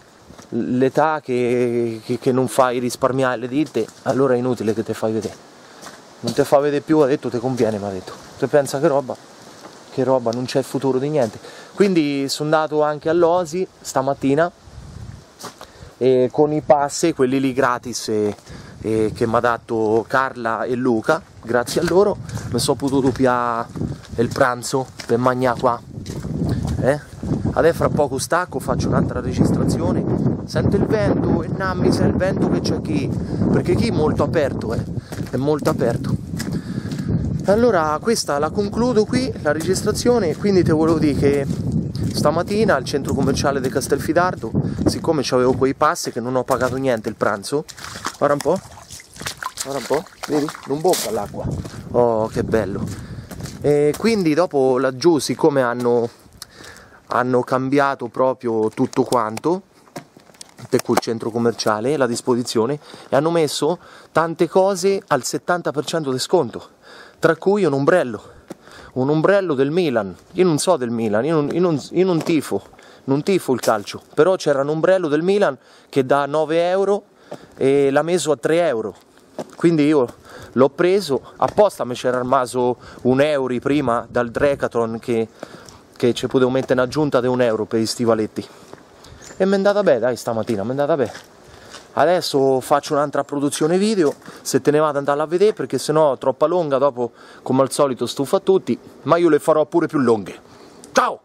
che non fai risparmiare le ditte, allora è inutile che te fai vedere, non te fa vedere più, ha detto te conviene, mi ha detto, te pensa che roba, non c'è futuro di niente. Quindi sono andato anche all'Osi stamattina e con i pass, quelli lì gratis che mi ha dato Carla e Luca, grazie a loro mi sono potuto piare il pranzo per mangiare qua. Adesso fra poco stacco, faccio un'altra registrazione, sento il vento e nammi se il vento che c'è qui, perché qui è molto aperto, è molto aperto. Allora questa la concludo qui, la registrazione, quindi te volevo dire che stamattina al centro commerciale di Castelfidardo, siccome avevo quei passi che non ho pagato niente il pranzo, guarda un po', vedi? Non bocca l'acqua, oh che bello. E quindi dopo laggiù, siccome hanno cambiato proprio tutto quanto, quel centro commerciale, la disposizione, e hanno messo tante cose al 70% di sconto, tra cui un ombrello del Milan. Io non so del Milan, io non tifo il calcio, però c'era un ombrello del Milan che da 9 euro e l'ha messo a 3 euro, quindi io l'ho preso, apposta mi c'era armato un euro prima dal Decathlon che ci potevo mettere in aggiunta di 1 euro per i stivaletti, e mi è andata bene, dai, stamattina mi è andata bene. Adesso faccio un'altra produzione video, se te ne vado ad andare a vedere, perché sennò è troppo lunga, dopo come al solito stufa a tutti, ma io le farò pure più lunghe. Ciao!